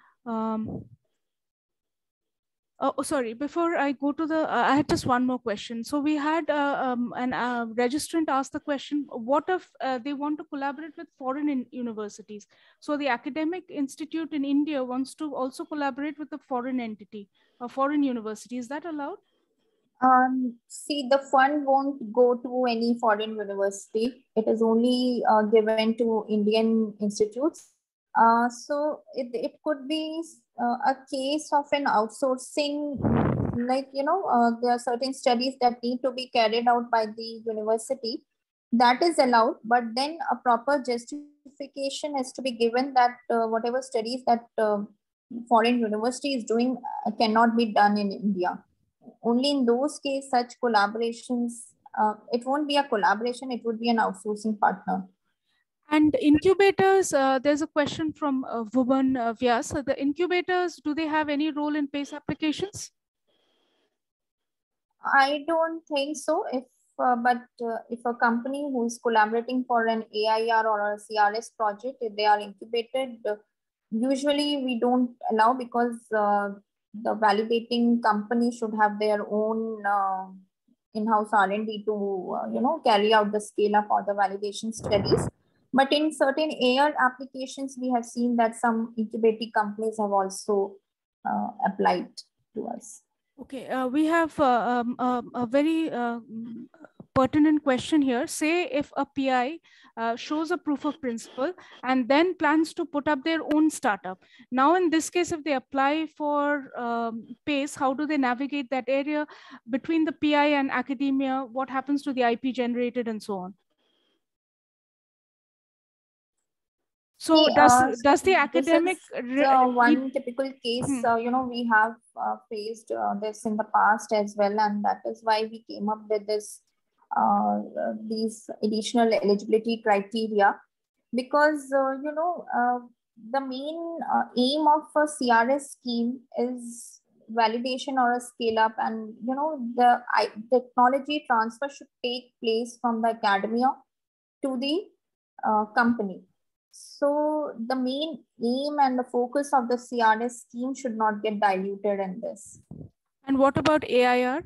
Oh, sorry, before I go to the, I had just one more question. So we had an registrant ask the question, what if they want to collaborate with foreign universities? So the academic institute in India wants to also collaborate with a foreign entity, a foreign university. Is that allowed? See, the fund won't go to any foreign university. It is only given to Indian institutes. So it could be a case of an outsourcing, like, there are certain studies that need to be carried out by the university. That is allowed, but then a proper justification has to be given that whatever studies that foreign university is doing cannot be done in India. Only in those cases, such collaborations, it won't be a collaboration, it would be an outsourcing partner. And incubators, there's a question from Bhuban Vyas. The incubators, do they have any role in PACE applications? I don't think so. But if a company who is collaborating for an AIR or a CRS project, if they are incubated, usually we don't allow, because the validating company should have their own in-house R&D to carry out the scale up or the validation studies. But in certain AIR applications, we have seen that some incubating companies have also applied to us. Okay, we have a very pertinent question here. Say if a PI shows a proof of principle and then plans to put up their own startup. Now, in this case, if they apply for PACE, how do they navigate that area between the PI and academia? What happens to the IP generated and so on? So does the academic... one typical case, we have faced this in the past as well, and that is why we came up with this these additional eligibility criteria, because the main aim of a CRS scheme is validation or a scale up, and the technology transfer should take place from the academia to the company. So the main aim and the focus of the CRS scheme should not get diluted in this. And what about AIR?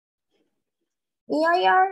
AIR,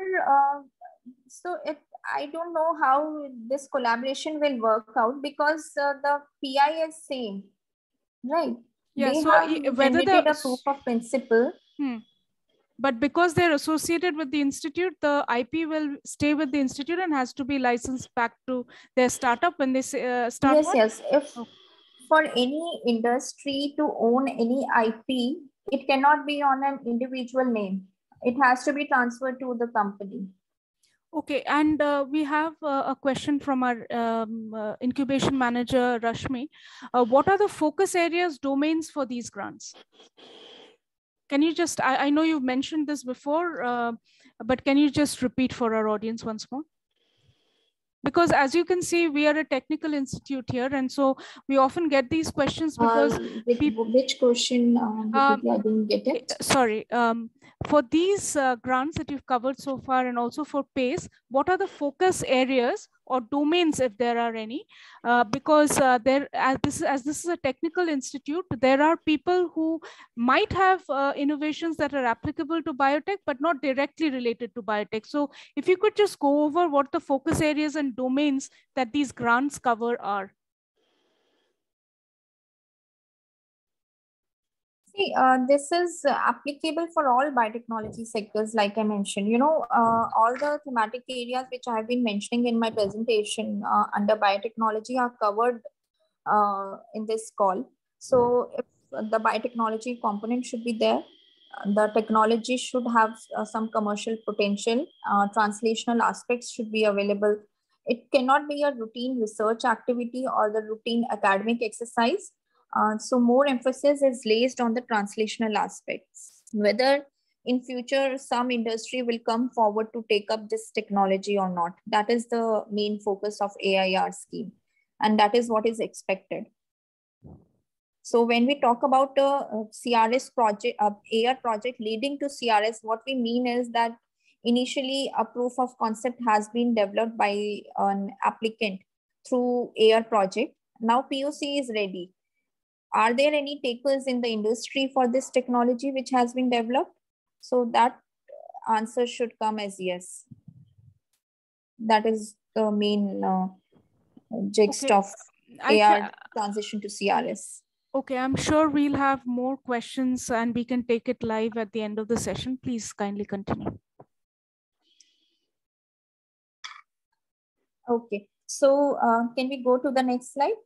I don't know how this collaboration will work out, because the PI is same, right? Yeah, they so have whether generated a proof of principle. But because they're associated with the institute, the IP will stay with the institute and has to be licensed back to their startup when they start. Yes. If for any industry to own any IP, it cannot be on an individual name. It has to be transferred to the company. Okay, and we have a question from our incubation manager, Rashmi. What are the focus areas, domains for these grants? Can you just, I know you've mentioned this before, but can you just repeat for our audience once more? Because as you can see, we are a technical institute here, and so we often get these questions because... which question? I didn't get it. Sorry. For these grants that you've covered so far, and also for PACE, what are the focus areas or domains, if there are any, because as this is a technical institute, there are people who might have innovations that are applicable to biotech, but not directly related to biotech. So if you could just go over what the focus areas and domains that these grants cover are. See, this is applicable for all biotechnology sectors, like I mentioned. All the thematic areas which I have been mentioning in my presentation under biotechnology are covered in this call. So, if the biotechnology component should be there, the technology should have some commercial potential, translational aspects should be available. It cannot be a routine research activity or the routine academic exercise. So more emphasis is placed on the translational aspects. Whether in future some industry will come forward to take up this technology or not, that is the main focus of AIR scheme, and that is what is expected. So when we talk about a CRS project, AIR project leading to CRS, what we mean is that initially a proof of concept has been developed by an applicant through AIR project. Now POC is ready. Are there any takers in the industry for this technology which has been developed? So that answer should come as yes. That is the main gist of AR transition to CRS. Okay, I'm sure we'll have more questions and we can take it live at the end of the session. Please kindly continue. Okay, so can we go to the next slide?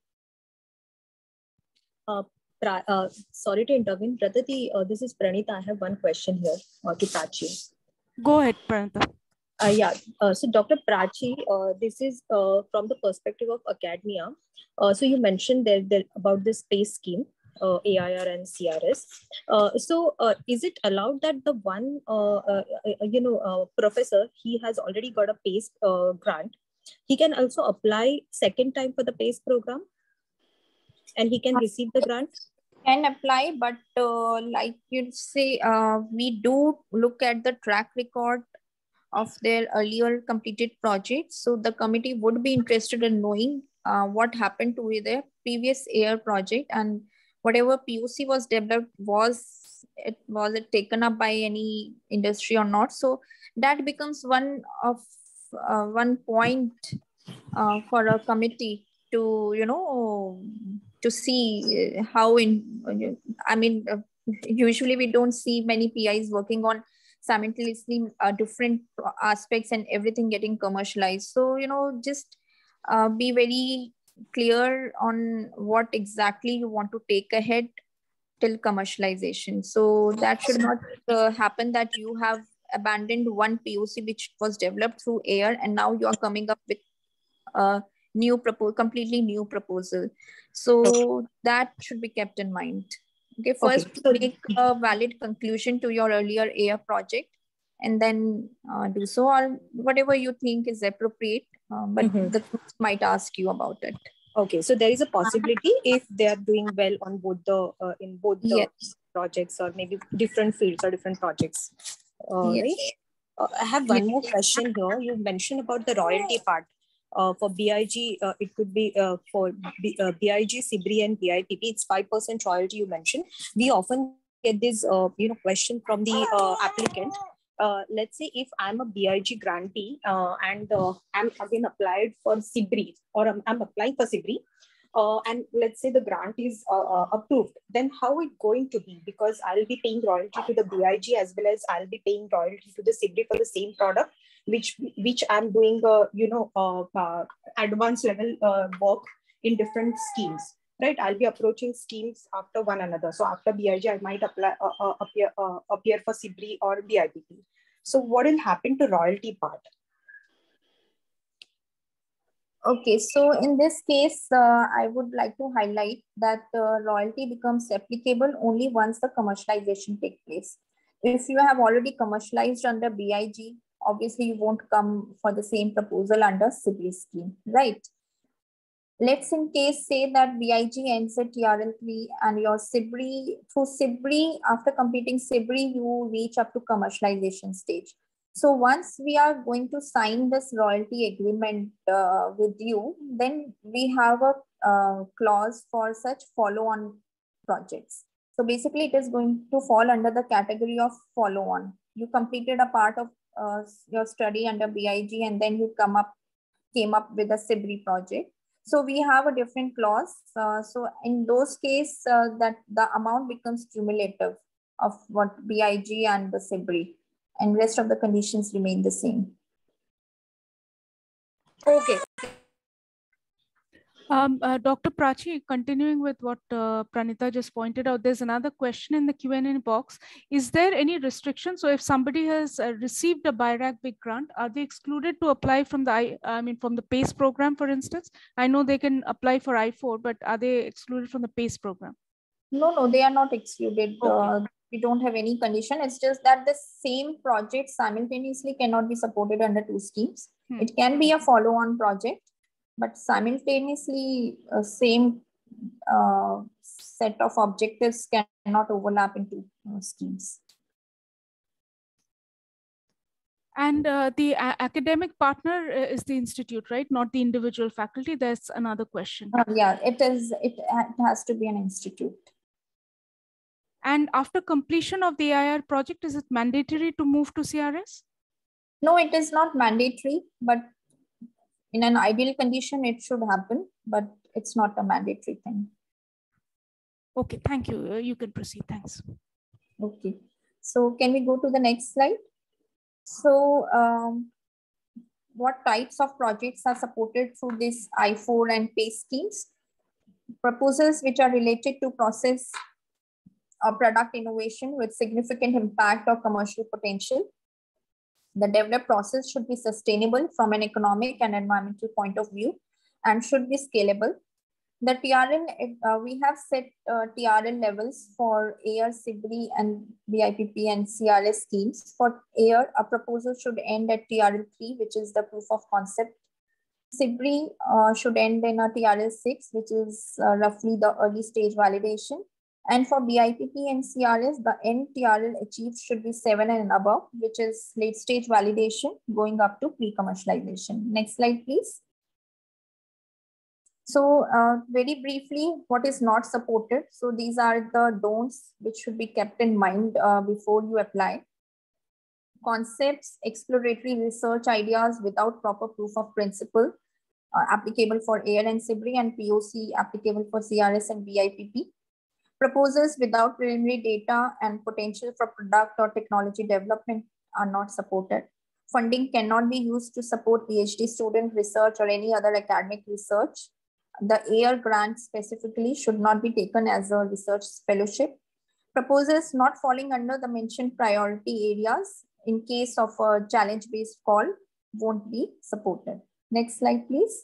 Sorry to intervene, Pratati, this is Pranita. I have one question here to Prachi. Go ahead, Pranita. So Dr. Prachi, this is from the perspective of academia. So you mentioned there about the space scheme, AIR and CRS. So is it allowed that the one, professor, he has already got a PACE grant, he can also apply second time for the PACE program? And he can receive the grant? Can apply, but like you say, we do look at the track record of their earlier completed projects. So the committee would be interested in knowing what happened to their previous AIR project, and whatever POC was developed, was it taken up by any industry or not. So that becomes one point for a committee to to see how usually we don't see many PIs working on simultaneously different aspects and everything getting commercialized. So just be very clear on what exactly you want to take ahead till commercialization. So that should not happen that you have abandoned one POC which was developed through AIR and now you are coming up with a completely new proposal. So that should be kept in mind. Okay, first make a valid conclusion to your earlier AIR project and then do so, or whatever you think is appropriate, but the group might ask you about it. Okay, so there is a possibility if they are doing well on both the in both the projects, or maybe different fields or different projects. Right? I have one more question here. You mentioned about the royalty part. For BIG, it could be for BIG, SIBRI, and BIPP. It's 5% royalty you mentioned. We often get this question from the applicant. Let's say if I'm a BIG grantee and I'm again applied for SIBRI, or I'm applying for SIBRI, and let's say the grant is approved, then how it going to be? Because I'll be paying royalty to the BIG as well as I'll be paying royalty to the SIBRI for the same product, which I'm doing advanced level work in different schemes. Right, I'll be approaching schemes after one another. So after BIG, I might apply appear for SIBRI or BIPP. So what will happen to royalty part? Okay, so in this case, I would like to highlight that royalty becomes applicable only once the commercialization takes place. If you have already commercialized under BIG, obviously you won't come for the same proposal under SIBRI scheme, right? Let's in case say that BIG ends at TRL3 and your SIBRI, through SIBRI, after completing SIBRI, you reach up to commercialization stage. So once we are going to sign this royalty agreement with you, then we have a clause for such follow-on projects. So basically it is going to fall under the category of follow-on. You completed a part of your study under BIG and then you came up with a SIBRI project. So we have a different clause. So in those cases, that the amount becomes cumulative of what BIG and the SIBRI, and rest of the conditions remain the same. Okay. Dr. Prachi, continuing with what Pranita just pointed out, there's another question in the Q&A box. Is there any restriction? So if somebody has received a BIRAC big grant, are they excluded to apply from the, from the PACE program, for instance? I know they can apply for I-4, but are they excluded from the PACE program? No, they are not excluded. Okay. We don't have any condition. It's just that the same project simultaneously cannot be supported under two schemes. It can be a follow-on project, but simultaneously same set of objectives cannot overlap into schemes. And the academic partner is the institute, right? Not the individual faculty. That's another question. Yeah, it is. It has to be an institute. And after completion of the AIR project, is it mandatory to move to CRS? No, it is not mandatory, but in an ideal condition, it should happen, but it's not a mandatory thing. Okay, thank you. You can proceed. Thanks. Okay, so can we go to the next slide? So what types of projects are supported through this I-4 and PACE schemes? Proposals which are related to process or product innovation with significant impact or commercial potential. The developed process should be sustainable from an economic and environmental point of view and should be scalable. The TRL, we have set TRL levels for AIR, SIBRI, and BIPP and CRS schemes. For AIR, a proposal should end at TRL 3, which is the proof of concept. SIBRI should end in a TRL 6, which is roughly the early stage validation. And for BIPP and CRS, the end TRL achieved should be 7 and above, which is late stage validation going up to pre-commercialization. Next slide, please. So very briefly, what is not supported? So these are the don'ts which should be kept in mind before you apply. Concepts, exploratory research ideas without proper proof of principle, applicable for AIR and SIBRI, and POC applicable for CRS and BIPP. Proposals without preliminary data and potential for product or technology development are not supported. Funding cannot be used to support PhD student research or any other academic research. The AIR grant specifically should not be taken as a research fellowship. Proposals not falling under the mentioned priority areas in case of a challenge-based call won't be supported. Next slide, please.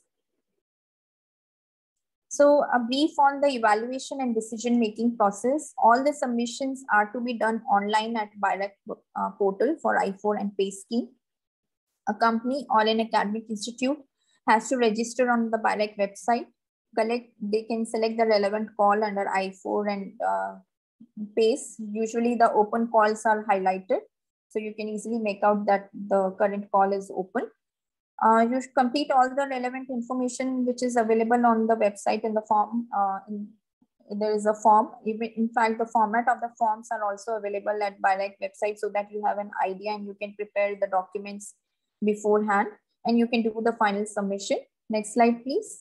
So a brief on the evaluation and decision-making process. All the submissions are to be done online at BIRAC portal for I-4 and PACE scheme. A company or an academic institute has to register on the BIRAC website. They can select the relevant call under I-4 and PACE. Usually the open calls are highlighted, so you can easily make out that the current call is open. You should complete all the relevant information which is available on the website in the form. There is a form. In fact, the format of the forms are also available at BIRAC website so that you have an idea and you can prepare the documents beforehand and you can do the final submission. Next slide, please.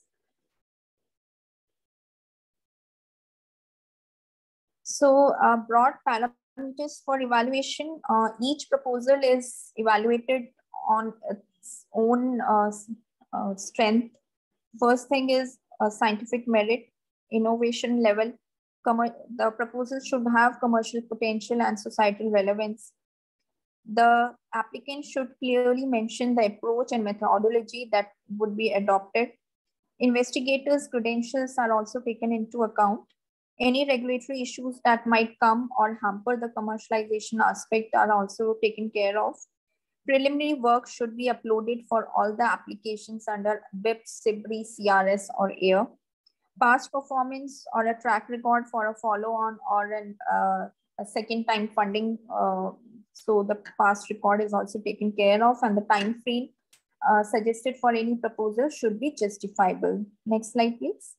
So broad parameters for evaluation. Each proposal is evaluated on its own strength. First thing is scientific merit, innovation level. The proposal should have commercial potential and societal relevance. The applicant should clearly mention the approach and methodology that would be adopted. Investigators' credentials are also taken into account. Any regulatory issues that might come or hamper the commercialization aspect are also taken care of. Preliminary work should be uploaded for all the applications under BIP, SIBRI, CRS, or AIR. Past performance or a track record for a follow-on or a second-time funding So the past record is also taken care of, and the time frame suggested for any proposal should be justifiable. Next slide, please.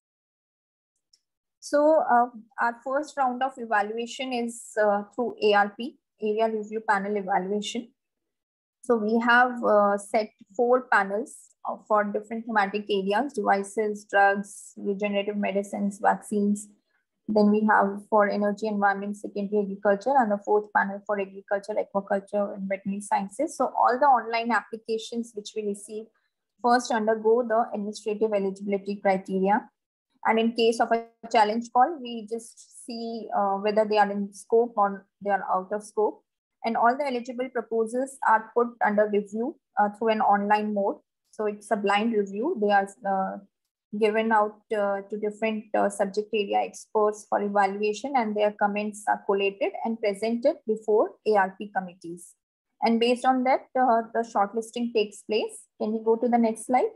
So our first round of evaluation is through ARP, Area Review Panel Evaluation. So we have set 4 panels for different thematic areas: devices, drugs, regenerative medicines, vaccines. Then we have for energy, environment, secondary agriculture, and the 4th panel for agriculture, aquaculture, and veterinary sciences. So all the online applications which we receive first undergo the administrative eligibility criteria. And in case of a challenge call, we just see whether they are in scope or they are out of scope. And all the eligible proposals are put under review through an online mode. So it's a blind review. They are given out to different subject area experts for evaluation, and their comments are collated and presented before ARP committees. And based on that, the shortlisting takes place. Can we go to the next slide?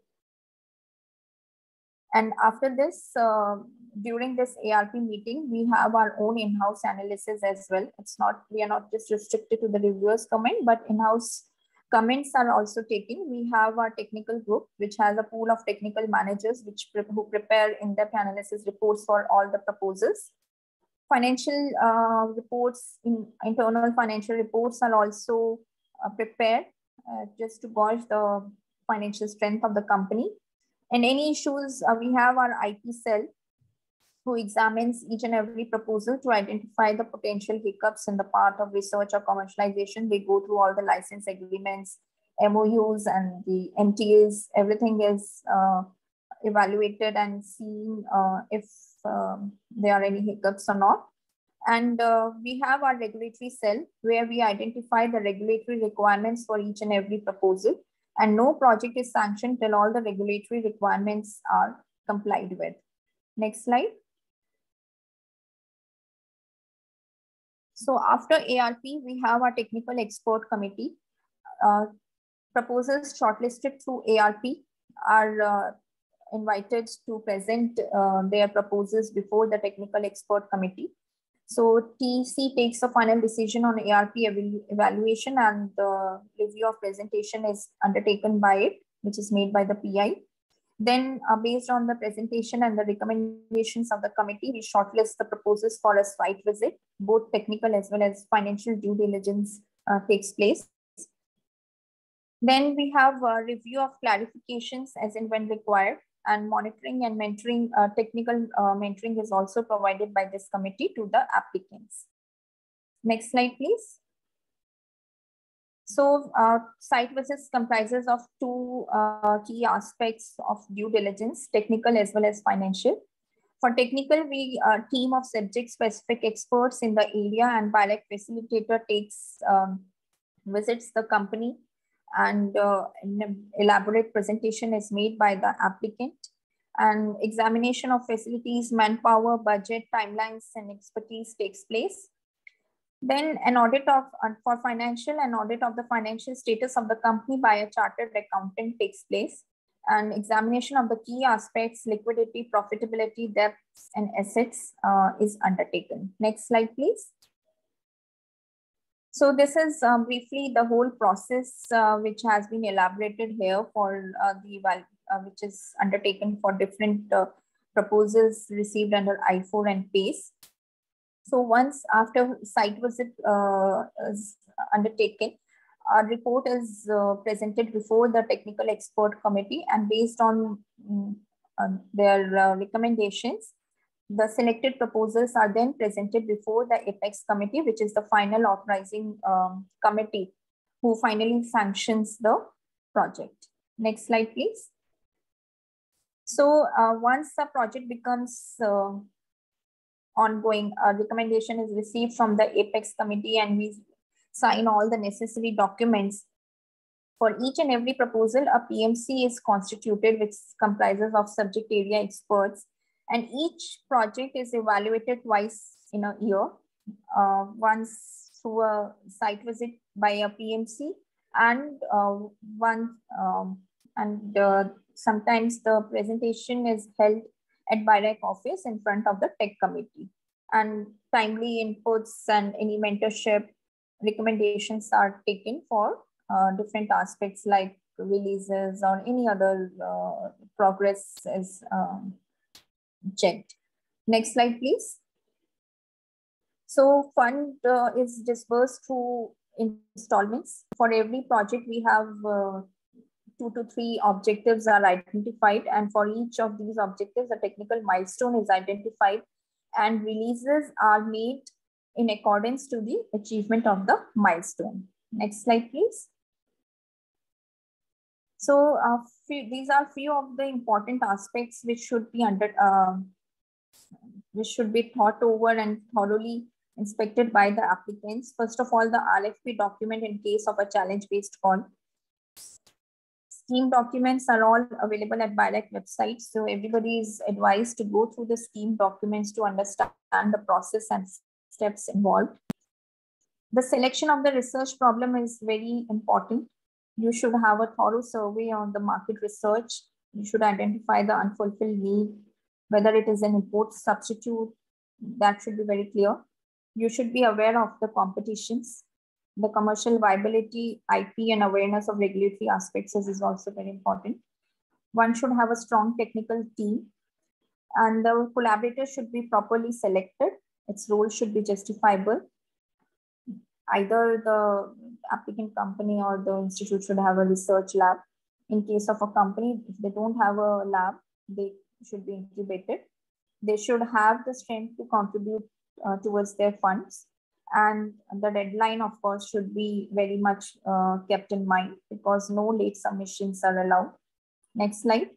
And after this, during this ARP meeting, we have our own in-house analysis as well. We are not just restricted to the reviewer's comment, but in-house comments are also taken. We have our technical group, which has a pool of technical managers who prepare in-depth analysis reports for all the proposals. Financial reports, internal financial reports are also prepared just to gauge the financial strength of the company. And any issues, we have our IP cell who examines each and every proposal to identify the potential hiccups in the part of research or commercialization. They go through all the license agreements, MOUs, and the MTAs. Everything is evaluated and seen if there are any hiccups or not. And we have our regulatory cell where we identify the regulatory requirements for each and every proposal. And no project is sanctioned till all the regulatory requirements are complied with. Next slide. So after ARP, we have our technical expert committee. Proposals shortlisted through ARP are invited to present their proposals before the technical expert committee. So TC takes the final decision on ARP evaluation, and the review of presentation is undertaken by it, which is made by the PI. Then based on the presentation and the recommendations of the committee, we shortlist the proposals for a site visit. Both technical as well as financial due diligence takes place. Then we have a review of clarifications as and when required, and monitoring and mentoring, technical mentoring is also provided by this committee to the applicants. Next slide, please. So site visits comprises of 2 key aspects of due diligence, technical as well as financial. For technical, we team of subject specific experts in the area, and BILAC facilitator visits the company, and an elaborate presentation is made by the applicant, and examination of facilities, manpower, budget, timelines, and expertise takes place. Then an audit for financial, and audit of the financial status of the company by a chartered accountant takes place, and examination of the key aspects, liquidity, profitability, debts, and assets is undertaken. Next slide, please. So this is briefly the whole process which has been elaborated here for which is undertaken for different proposals received under I4 and PACE. So once after site visit is undertaken, a report is presented before the technical expert committee, and based on their recommendations, the selected proposals are then presented before the Apex committee, which is the final authorizing committee who finally sanctions the project. Next slide, please. So once the project becomes ongoing, a recommendation is received from the Apex committee, and we sign all the necessary documents. For each and every proposal, a PMC is constituted, which comprises of subject area experts, and each project is evaluated twice in a year, once through a site visit by a PMC, and sometimes the presentation is held at BILAC office in front of the tech committee, and timely inputs and any mentorship recommendations are taken for different aspects like releases or any other progress is checked. Next slide, please. So fund is disbursed through installments. For every project, we have 2 to 3 objectives are identified, and for each of these objectives, a technical milestone is identified, and releases are made in accordance to the achievement of the milestone. Next slide, please. So these are few of the important aspects which should be thought over and thoroughly inspected by the applicants. First of all, the RFP document in case of a challenge-based call. Scheme documents are all available at BILAC website. So everybody is advised to go through the scheme documents to understand the process and steps involved. The selection of the research problem is very important. You should have a thorough survey on the market research. You should identify the unfulfilled need, whether it is an import substitute, that should be very clear. You should be aware of the competitions. The commercial viability, IP, and awareness of regulatory aspects is also very important. One should have a strong technical team, and the collaborator should be properly selected. Its role should be justifiable. Either the applicant company or the institute should have a research lab. In case of a company, if they don't have a lab, they should be incubated. They should have the strength to contribute towards their funds. And the deadline, of course, should be very much kept in mind, because no late submissions are allowed. Next slide.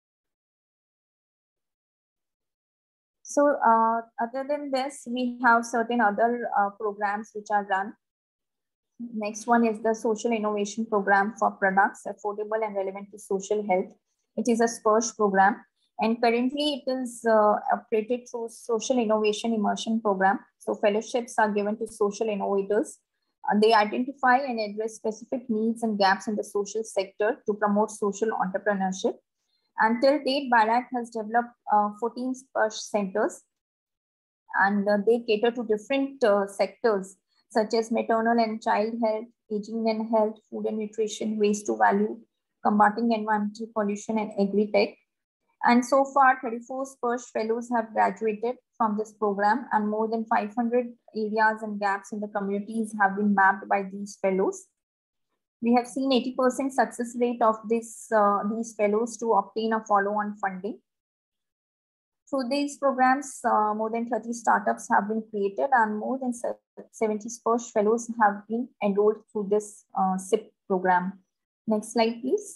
So other than this, we have certain other programs which are run. Next one is the Social Innovation Program for Products Affordable and Relevant to Social Health. It is a SPERSH program, and currently it is operated through Social Innovation Immersion Program. So fellowships are given to social innovators. They identify and address specific needs and gaps in the social sector to promote social entrepreneurship. Until date, BILAC has developed 14 SPERSH centers, and they cater to different sectors such as maternal and child health, aging and health, food and nutrition, waste to value, combating environmental pollution, and agri-tech. And so far, 34 SPERSH fellows have graduated from this program, and more than 500 areas and gaps in the communities have been mapped by these fellows. We have seen 80% success rate of these fellows to obtain a follow-on funding. Through these programs, more than 30 startups have been created, and more than 70 SPERSH fellows have been enrolled through this SIP program. Next slide, please.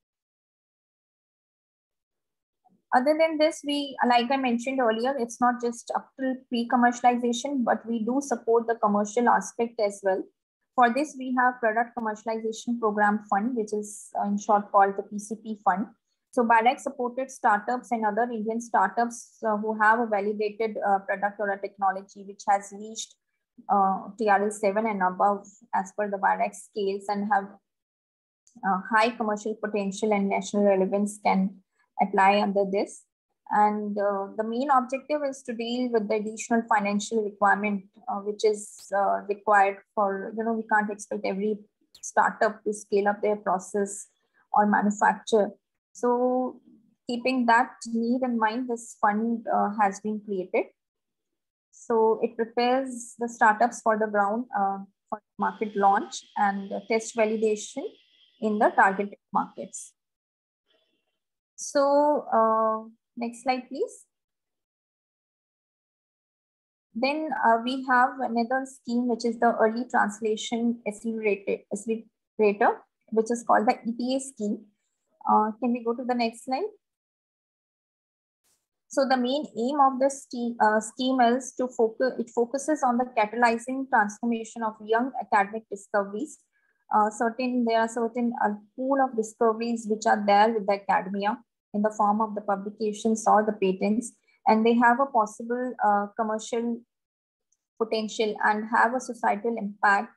Other than this, like I mentioned earlier, it's not just up to pre-commercialization, but we do support the commercial aspect as well. For this, we have Product Commercialization Program Fund, which is in short called the PCP Fund. So BILAC supported startups and other Indian startups who have a validated product or a technology which has reached TRL 7 and above as per the BILAC scales, and have high commercial potential and national relevance can apply under this. And the main objective is to deal with the additional financial requirement which is required for, we can't expect every startup to scale up their process or manufacture. So keeping that need in mind, this fund has been created. So it prepares the startups for the ground for market launch and test validation in the targeted markets. So next slide, please. Then we have another scheme, which is the Early Translation Accelerator, which is called the ETA scheme. Can we go to the next slide? So the main aim of this scheme is to focuses on the catalyzing transformation of young academic discoveries. There are certain pool of discoveries which are there with the academia in the form of the publications or the patents, and they have a possible commercial potential and have a societal impact.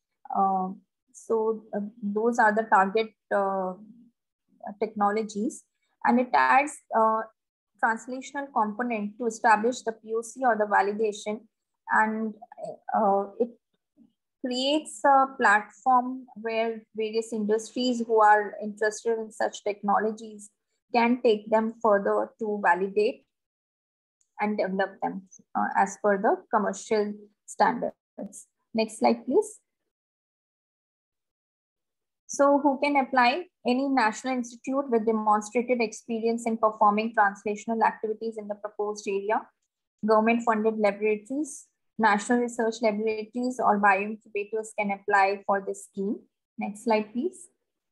So those are the target technologies, and it adds translational component to establish the POC or the validation, and it creates a platform where various industries who are interested in such technologies can take them further to validate and develop them as per the commercial standards. Next slide, please. So who can apply? Any national institute with demonstrated experience in performing translational activities in the proposed area, government-funded laboratories, national research laboratories, or bioincubators can apply for this scheme. Next slide, please.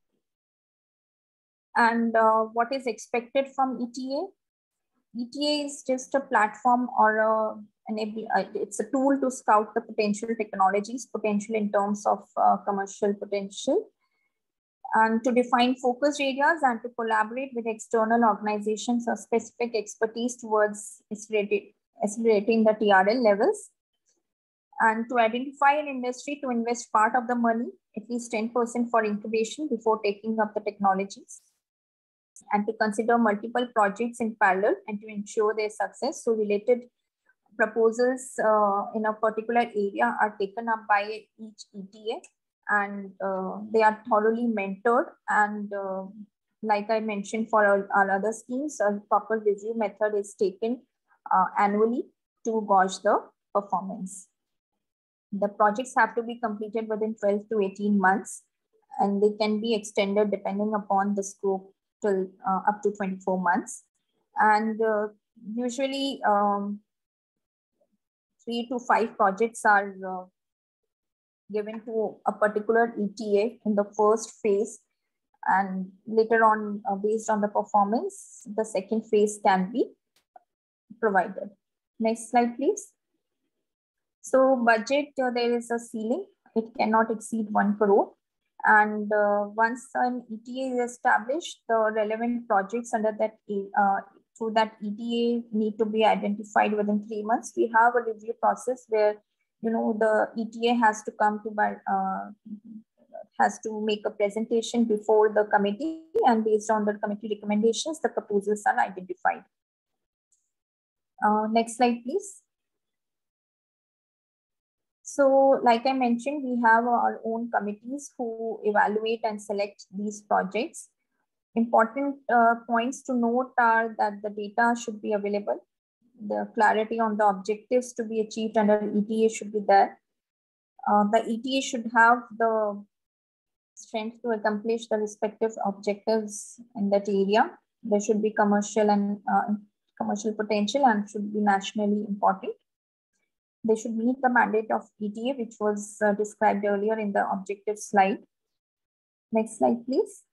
And what is expected from ETA? ETA is just a platform or it's a tool to scout the potential technologies, potential in terms of commercial potential, and to define focus areas and to collaborate with external organizations or specific expertise towards accelerating the TRL levels, and to identify an industry to invest part of the money, at least 10% for incubation before taking up the technologies, and to consider multiple projects in parallel and to ensure their success. So related proposals in a particular area are taken up by each ETA, and they are thoroughly mentored, and like I mentioned for our other schemes, a proper review method is taken annually to gauge the performance. The projects have to be completed within 12 to 18 months, and they can be extended depending upon the scope till up to 24 months. And usually 3 to 5 projects are given to a particular ETA in the first phase, and later on, based on the performance, the second phase can be provided. Next slide, please. So budget, there is a ceiling. It cannot exceed 1 crore. And once an ETA is established, the relevant projects under that through that ETA need to be identified within 3 months. We have a review process where, you know, the ETA has to come to has to make a presentation before the committee, and based on the committee recommendations, the proposals are identified. Next slide, please. So like I mentioned, we have our own committees who evaluate and select these projects. Important points to note are that the data should be available. The clarity on the objectives to be achieved under ETA should be there. The ETA should have the strength to accomplish the respective objectives in that area. There should be commercial and commercial potential and should be nationally important. They should meet the mandate of ETA, which was described earlier in the objective slide. Next slide, please.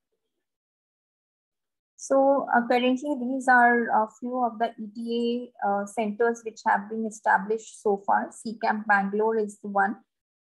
So currently, these are a few of the ETA centers which have been established so far. CCAMP Bangalore is the one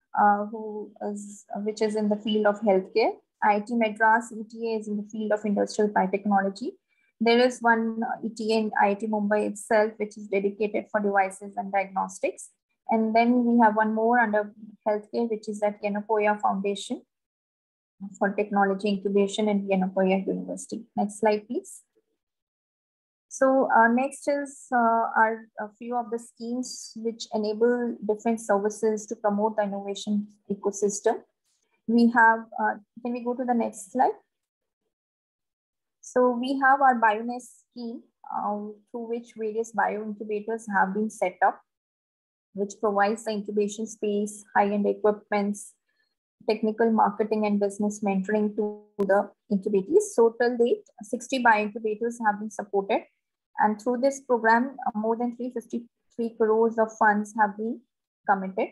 which is in the field of healthcare. IIT Madras ETA is in the field of industrial biotechnology. There is one ETA in IIT Mumbai itself, which is dedicated for devices and diagnostics. And then we have one more under healthcare, which is at Yenagoya Foundation for Technology Incubation in Yenagoya University. Next slide, please. So next is are a few of the schemes which enable different services to promote the innovation ecosystem. We have, can we go to the next slide? So we have our BioNest scheme through which various bioincubators have been set up, which provides the incubation space, high-end equipments, technical marketing and business mentoring to the incubators. So till date, 60 bioincubators have been supported. And through this program, more than 353 crores of funds have been committed.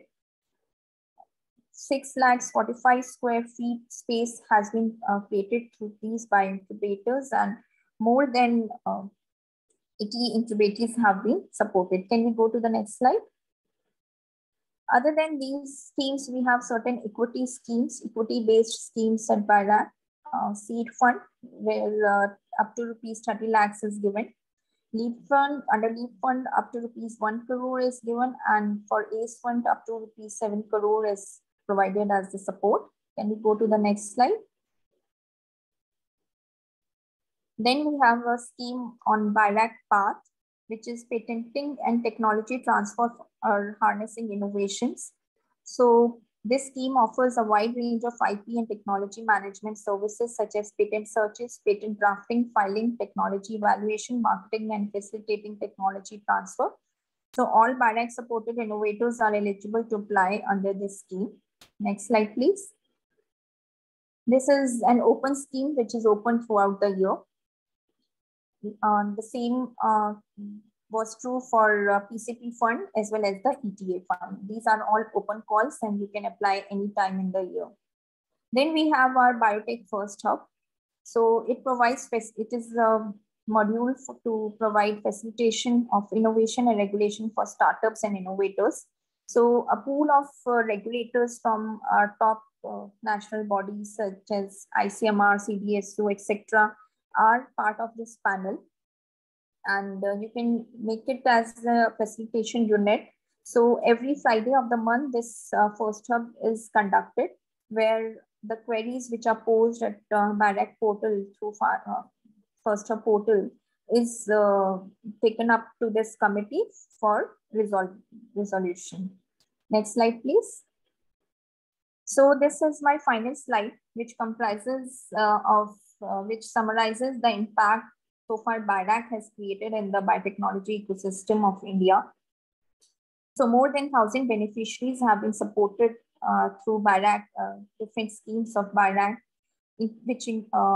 645 square feet space has been created through these bioincubators, and more than 80 incubators have been supported. Can we go to the next slide? Other than these schemes, we have certain equity schemes, equity-based schemes at BIRAC, seed fund, where up to rupees 30 lakhs is given. Lead fund, under lead fund, up to rupees 1 crore is given, and for ACE fund, up to rupees 7 crore is provided as the support. Can we go to the next slide? Then we have a scheme on BIRAC Path, which is patenting and technology transfer or harnessing innovations. So This scheme offers a wide range of IP and technology management services such as patent searches, patent drafting, filing, technology evaluation, marketing, and facilitating technology transfer. So all BIRAC supported innovators are eligible to apply under this scheme. Next slide, please. This is an open scheme which is open throughout the year. The same was true for PCP fund as well as the ETA fund. These are all open calls and you can apply anytime in the year. Then we have our Biotech First Hub. So it provides, it is a module to provide facilitation of innovation and regulation for startups and innovators. So a pool of regulators from our top national bodies such as ICMR, CDSO, etc. are part of this panel. And you can make it as a facilitation unit. So every Friday of the month, this First Hub is conducted, where the queries which are posed at BIRAC portal through First Hub portal is taken up to this committee for resolution. Next slide, please. So this is my final slide, which comprises which summarizes the impact so far BIRAC has created in the biotechnology ecosystem of India. So more than 1,000 beneficiaries have been supported through BIRAC, different schemes of BIRAC, which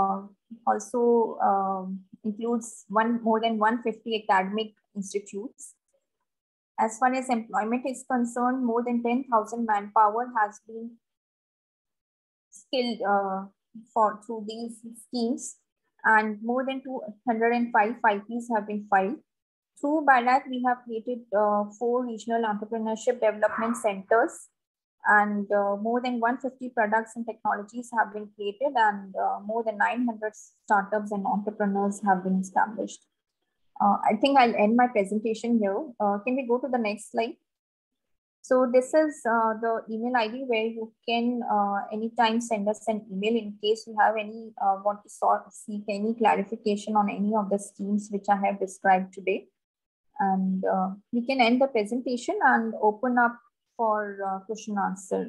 also includes more than 150 academic institutes. As far as employment is concerned, more than 10,000 manpower has been skilled through these schemes, and more than 205 IPs have been filed. Through BIRAC, we have created 4 regional entrepreneurship development centers, and more than 150 products and technologies have been created, and more than 900 startups and entrepreneurs have been established. I think I'll end my presentation here. Can we go to the next slide? So this is the email ID where you can anytime send us an email in case you have any want to seek any clarification on any of the schemes which I have described today. And we can end the presentation and open up for question answer.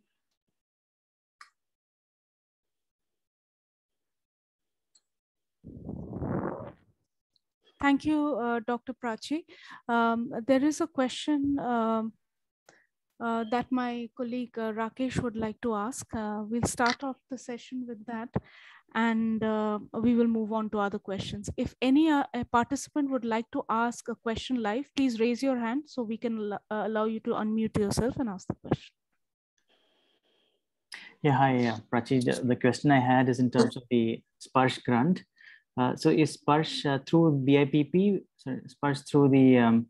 Thank you, Dr. Prachi. There is a question that my colleague Rakesh would like to ask. We'll start off the session with that, and we will move on to other questions. If any participant would like to ask a question live, please raise your hand so we can allow you to unmute yourself and ask the question. Yeah, hi, Prachi. The question I had is in terms of the Sparsh grant. So is Sparsh through BIPP, Sparsh through the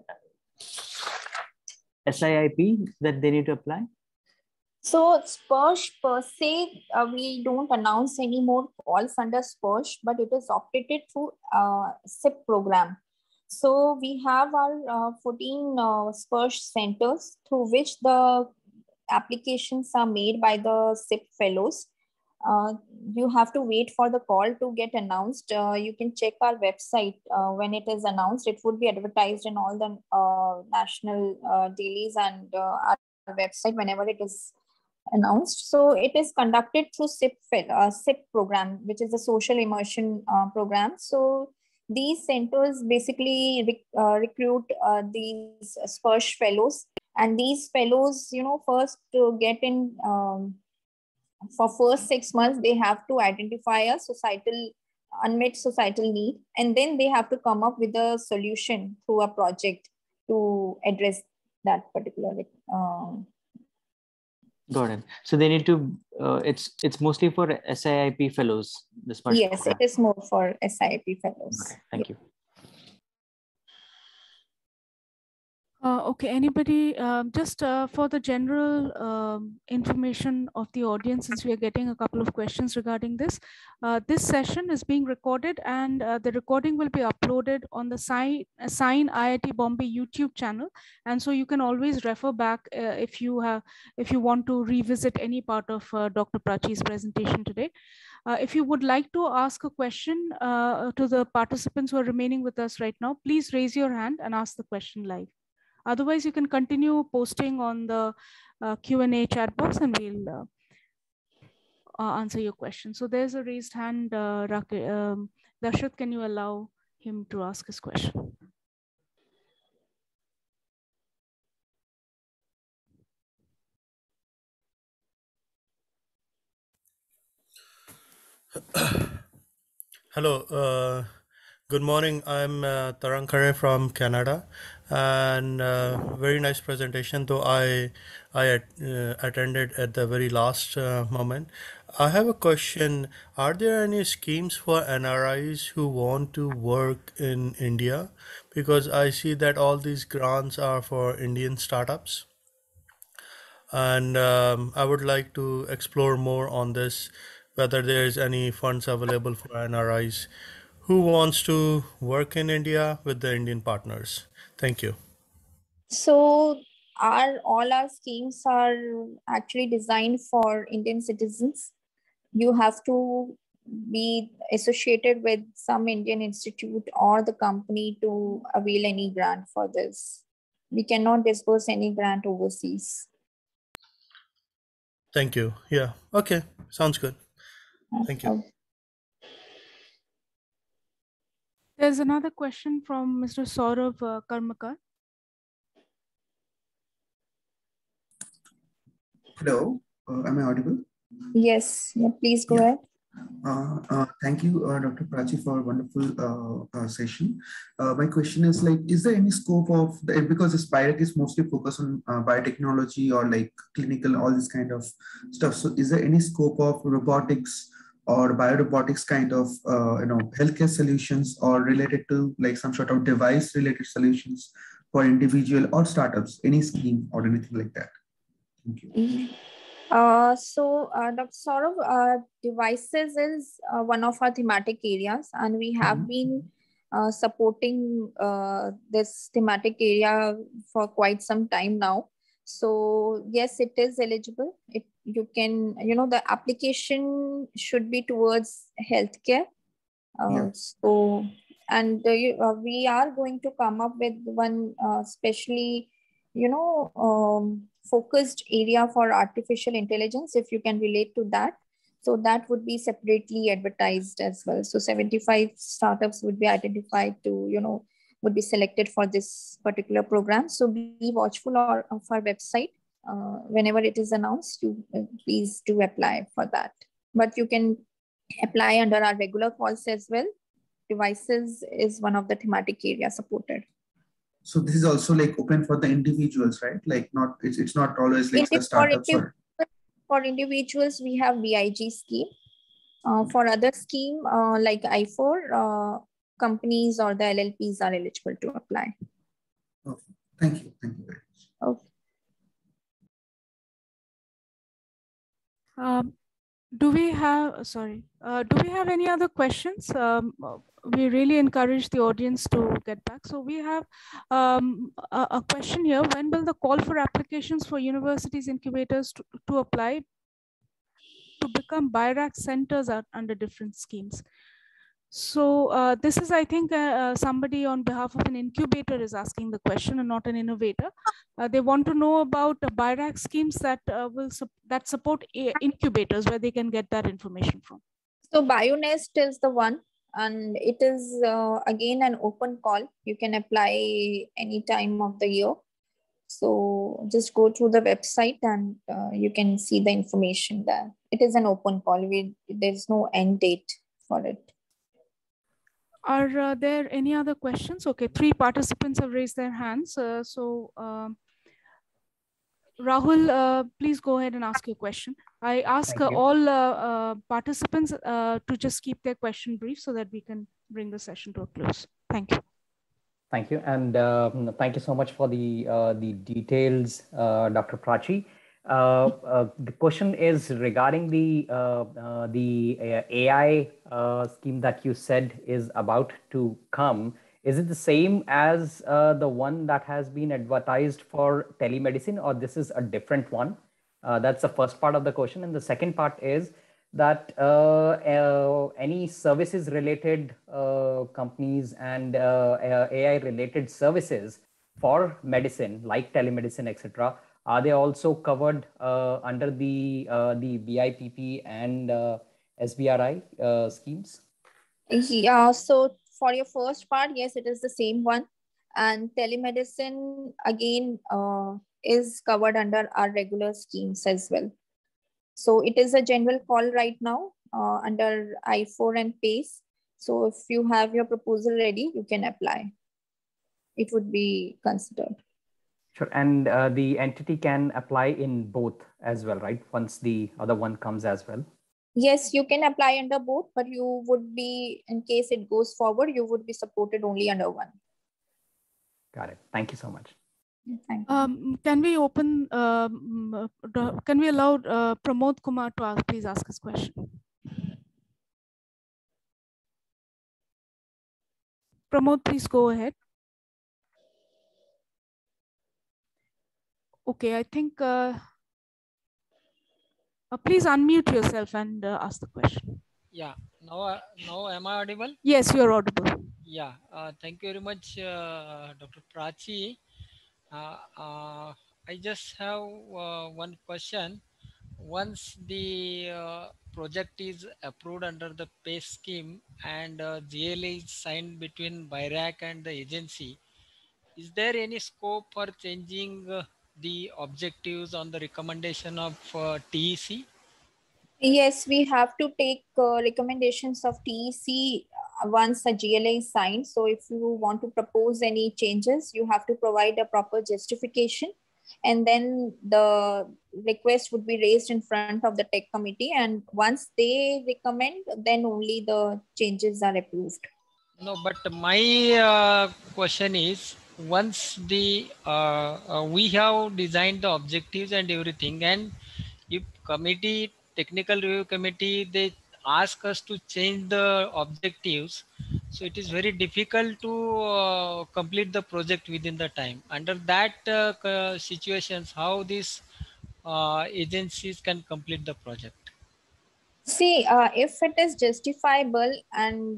SIIP that they need to apply? So Sparsh per se, we don't announce any more calls under Sparsh, but it is operated through SIP program. So we have our 14 Sparsh centers through which the applications are made by the SIP fellows. You have to wait for the call to get announced. You can check our website when it is announced. It would be advertised in all the national dailies and our website whenever it is announced. So it is conducted through SIP program, which is a social immersion program. So these centers basically recruit these Sparsh fellows, and these fellows, first to get in. For first 6 months, they have to identify a unmet societal need, and then they have to come up with a solution through a project to address that particular. Got it. So they need to. It's mostly for SIIP fellows. Yes, program. It is more for SIIP fellows. Okay, thank you. Okay, anybody, just for the general information of the audience, since we are getting a couple of questions regarding this, this session is being recorded, and the recording will be uploaded on the Sign IIT Bombay YouTube channel. And so you can always refer back if you want to revisit any part of Dr. Prachi's presentation today. If you would like to ask a question to the participants who are remaining with us right now, please raise your hand and ask the question live. Otherwise, you can continue posting on the Q&A chat box and we'll answer your question. So there's a raised hand. Darshit, can you allow him to ask his question? Hello, good morning. I'm Tarang Khare from Canada, and very nice presentation. Though I attended at the very last moment. I have a question. Are there any schemes for NRIs who want to work in India? Because I see that all these grants are for Indian startups, and I would like to explore more on this, whether there is any funds available for NRIs who wants to work in India with the Indian partners. Thank you. So all our schemes are actually designed for Indian citizens. You have to be associated with some Indian institute or the company to avail any grant for this. We cannot disburse any grant overseas. Thank you. Yeah. Okay. Sounds good. Thank you. There's another question from Mr. Saurav Karmakar. Hello, am I audible? Yes, yeah, please go ahead. Thank you, Dr. Prachi, for a wonderful session. My question is like, is there any scope of, because this BIRAC is mostly focused on biotechnology or like clinical, all this kind of stuff. So is there any scope of robotics or biorobotics kind of, healthcare solutions or related to like some sort of device related solutions for individual or startups, any scheme or anything like that? Thank you. Dr. Saurav, devices is one of our thematic areas, and we have been supporting this thematic area for quite some time now. So yes, it is eligible. You can, the application should be towards healthcare. So, and we are going to come up with one specially, focused area for artificial intelligence, if you can relate to that. So that would be separately advertised as well. So 75 startups would be identified to, would be selected for this particular program. So be watchful of our website. Whenever it is announced, please do apply for that. But you can apply under our regular calls as well. Devices is one of the thematic areas supported. So this is also like open for the individuals, right? Like not, it's not always like the startups. For individuals, we have BIG scheme. For other scheme like I4, companies or the LLPs are eligible to apply. Okay. Thank you. Thank you very much. Okay. Do we have any other questions? We really encourage the audience to get back. So we have a question here. When will the call for applications for universities incubators to apply to become BIRAC centers under different schemes? So this is, I think, somebody on behalf of an incubator is asking the question and not an innovator. They want to know about BIRAC schemes that support incubators, where they can get that information from. So BioNest is the one, and it is again an open call. You can apply any time of the year. So just go to the website and you can see the information there. It is an open call. There's no end date for it. Are there any other questions? Okay, 3 participants have raised their hands. Rahul, please go ahead and ask your question. I ask all participants to just keep their question brief so that we can bring the session to a close. Thank you. Thank you. And thank you so much for the details, Dr. Prachi. The question is regarding the AI scheme that you said is about to come. Is it the same as the one that has been advertised for telemedicine, or this is a different one? That's the first part of the question. And the second part is that any services related companies and AI related services for medicine, like telemedicine, etc., are they also covered under the BIPP and SBRI schemes? Yeah, so for your first part, yes, it is the same one. And telemedicine, again, is covered under our regular schemes as well. So it is a general call right now under I4 and PACE. So if you have your proposal ready, you can apply. It would be considered. Sure. And the entity can apply in both as well, right? Once the other one comes as well. Yes, you can apply under both, but you would be, in case it goes forward, you would be supported only under one. Got it. Thank you so much. Thank you. Can we open, can we allow Pramod Kumar to please ask his question? Pramod, please go ahead. Okay, I think, please unmute yourself and ask the question. Yeah, now am I audible? Yes, you are audible. Yeah, thank you very much, Dr. Prachi. I just have one question. Once the project is approved under the PACE scheme and GLA is signed between BIRAC and the agency, is there any scope for changing the objectives on the recommendation of TEC? Yes, we have to take recommendations of TEC once a GLA is signed. So if you want to propose any changes, you have to provide a proper justification. And then the request would be raised in front of the tech committee. And once they recommend, then only the changes are approved. No, but my question is, once the we have designed the objectives and everything, and if committee, technical review committee, they ask us to change the objectives, so it is very difficult to complete the project within the time. Under that situations, how these agencies can complete the project? See, if it is justifiable and,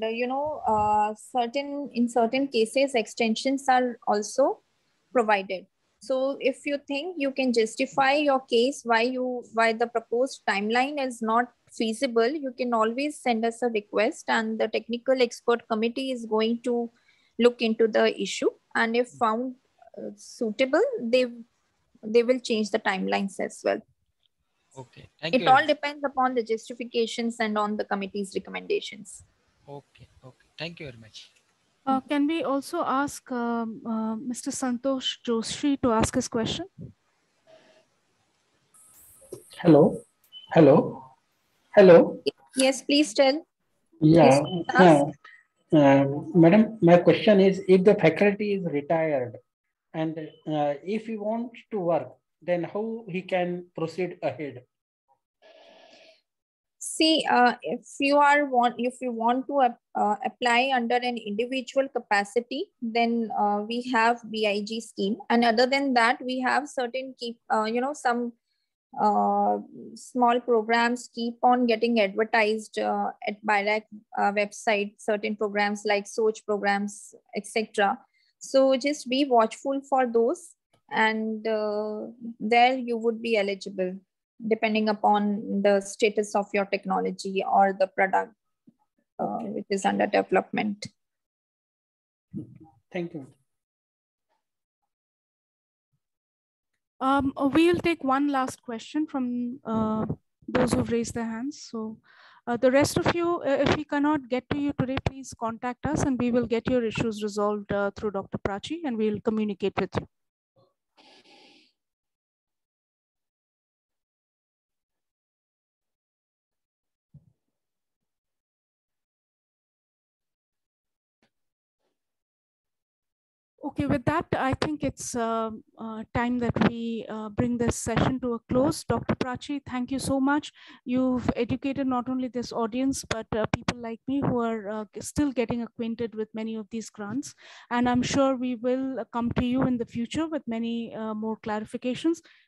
in certain cases, extensions are also provided. So if you think you can justify your case why the proposed timeline is not feasible, you can always send us a request and the technical expert committee is going to look into the issue. And if found suitable, they will change the timelines as well. Okay, thank you. It all depends upon the justifications and on the committee's recommendations. Okay, okay. Thank you very much. Can we also ask Mr. Santosh Joshi to ask his question? Hello. Hello. Hello. Yes, please tell. Yeah. Madam, my question is, if the faculty is retired and if he wants to work, then how he can proceed ahead? See, if you want to apply under an individual capacity, then we have BIG scheme, and other than that, we have certain some small programs keep on getting advertised at BIRAC website. Certain programs like SOCH programs, etc. So just be watchful for those, and there you would be eligible, depending upon the status of your technology or the product which is under development. Thank you. We'll take one last question from those who've raised their hands. So the rest of you, if we cannot get to you today, please contact us and we will get your issues resolved through Dr. Prachi and we'll communicate with you. Okay, with that, I think it's time that we bring this session to a close. Dr. Prachi, thank you so much. You've educated not only this audience, but people like me who are still getting acquainted with many of these grants. And I'm sure we will come to you in the future with many more clarifications.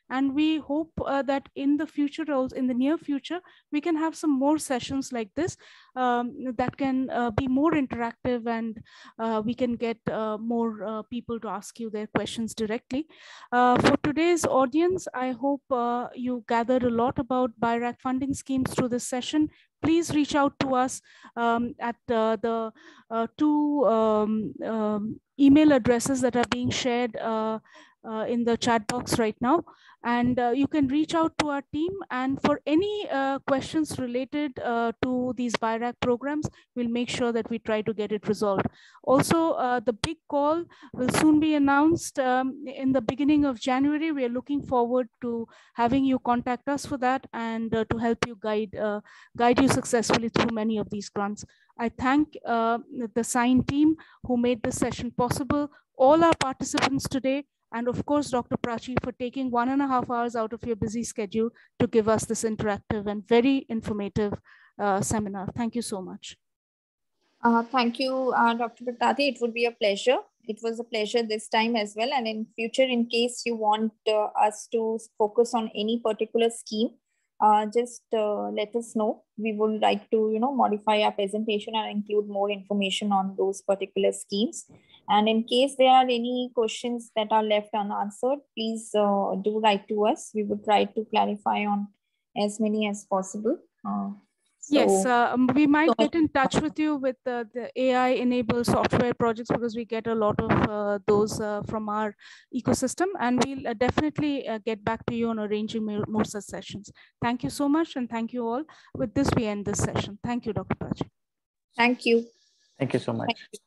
And we hope that in the future, in the near future, we can have some more sessions like this that can be more interactive, and we can get more people to ask you their questions directly. For today's audience, I hope you gathered a lot about BIRAC funding schemes through this session. Please reach out to us at the two email addresses that are being shared in the chat box right now. And you can reach out to our team. And for any questions related to these BIRAC programs, we'll make sure that we try to get it resolved. Also, the big call will soon be announced in the beginning of January. We are looking forward to having you contact us for that and to help you guide you successfully through many of these grants. I thank the SIGN team who made this session possible, all our participants today, and of course, Dr. Prachi, for taking 1.5 hours out of your busy schedule to give us this interactive and very informative seminar. Thank you so much. Thank you, Dr. Bhattadi. It would be a pleasure. It was a pleasure this time as well. And in future, in case you want us to focus on any particular scheme, just let us know. We would like to, modify our presentation and include more information on those particular schemes. And in case there are any questions that are left unanswered, please do write to us. We would try to clarify on as many as possible. Yes, we might get in touch with you with the AI-enabled software projects, because we get a lot of those from our ecosystem, and we'll definitely get back to you on arranging more such sessions. Thank you so much, and thank you all. With this, we end this session. Thank you, Dr. Prachi. Thank you. Thank you so much.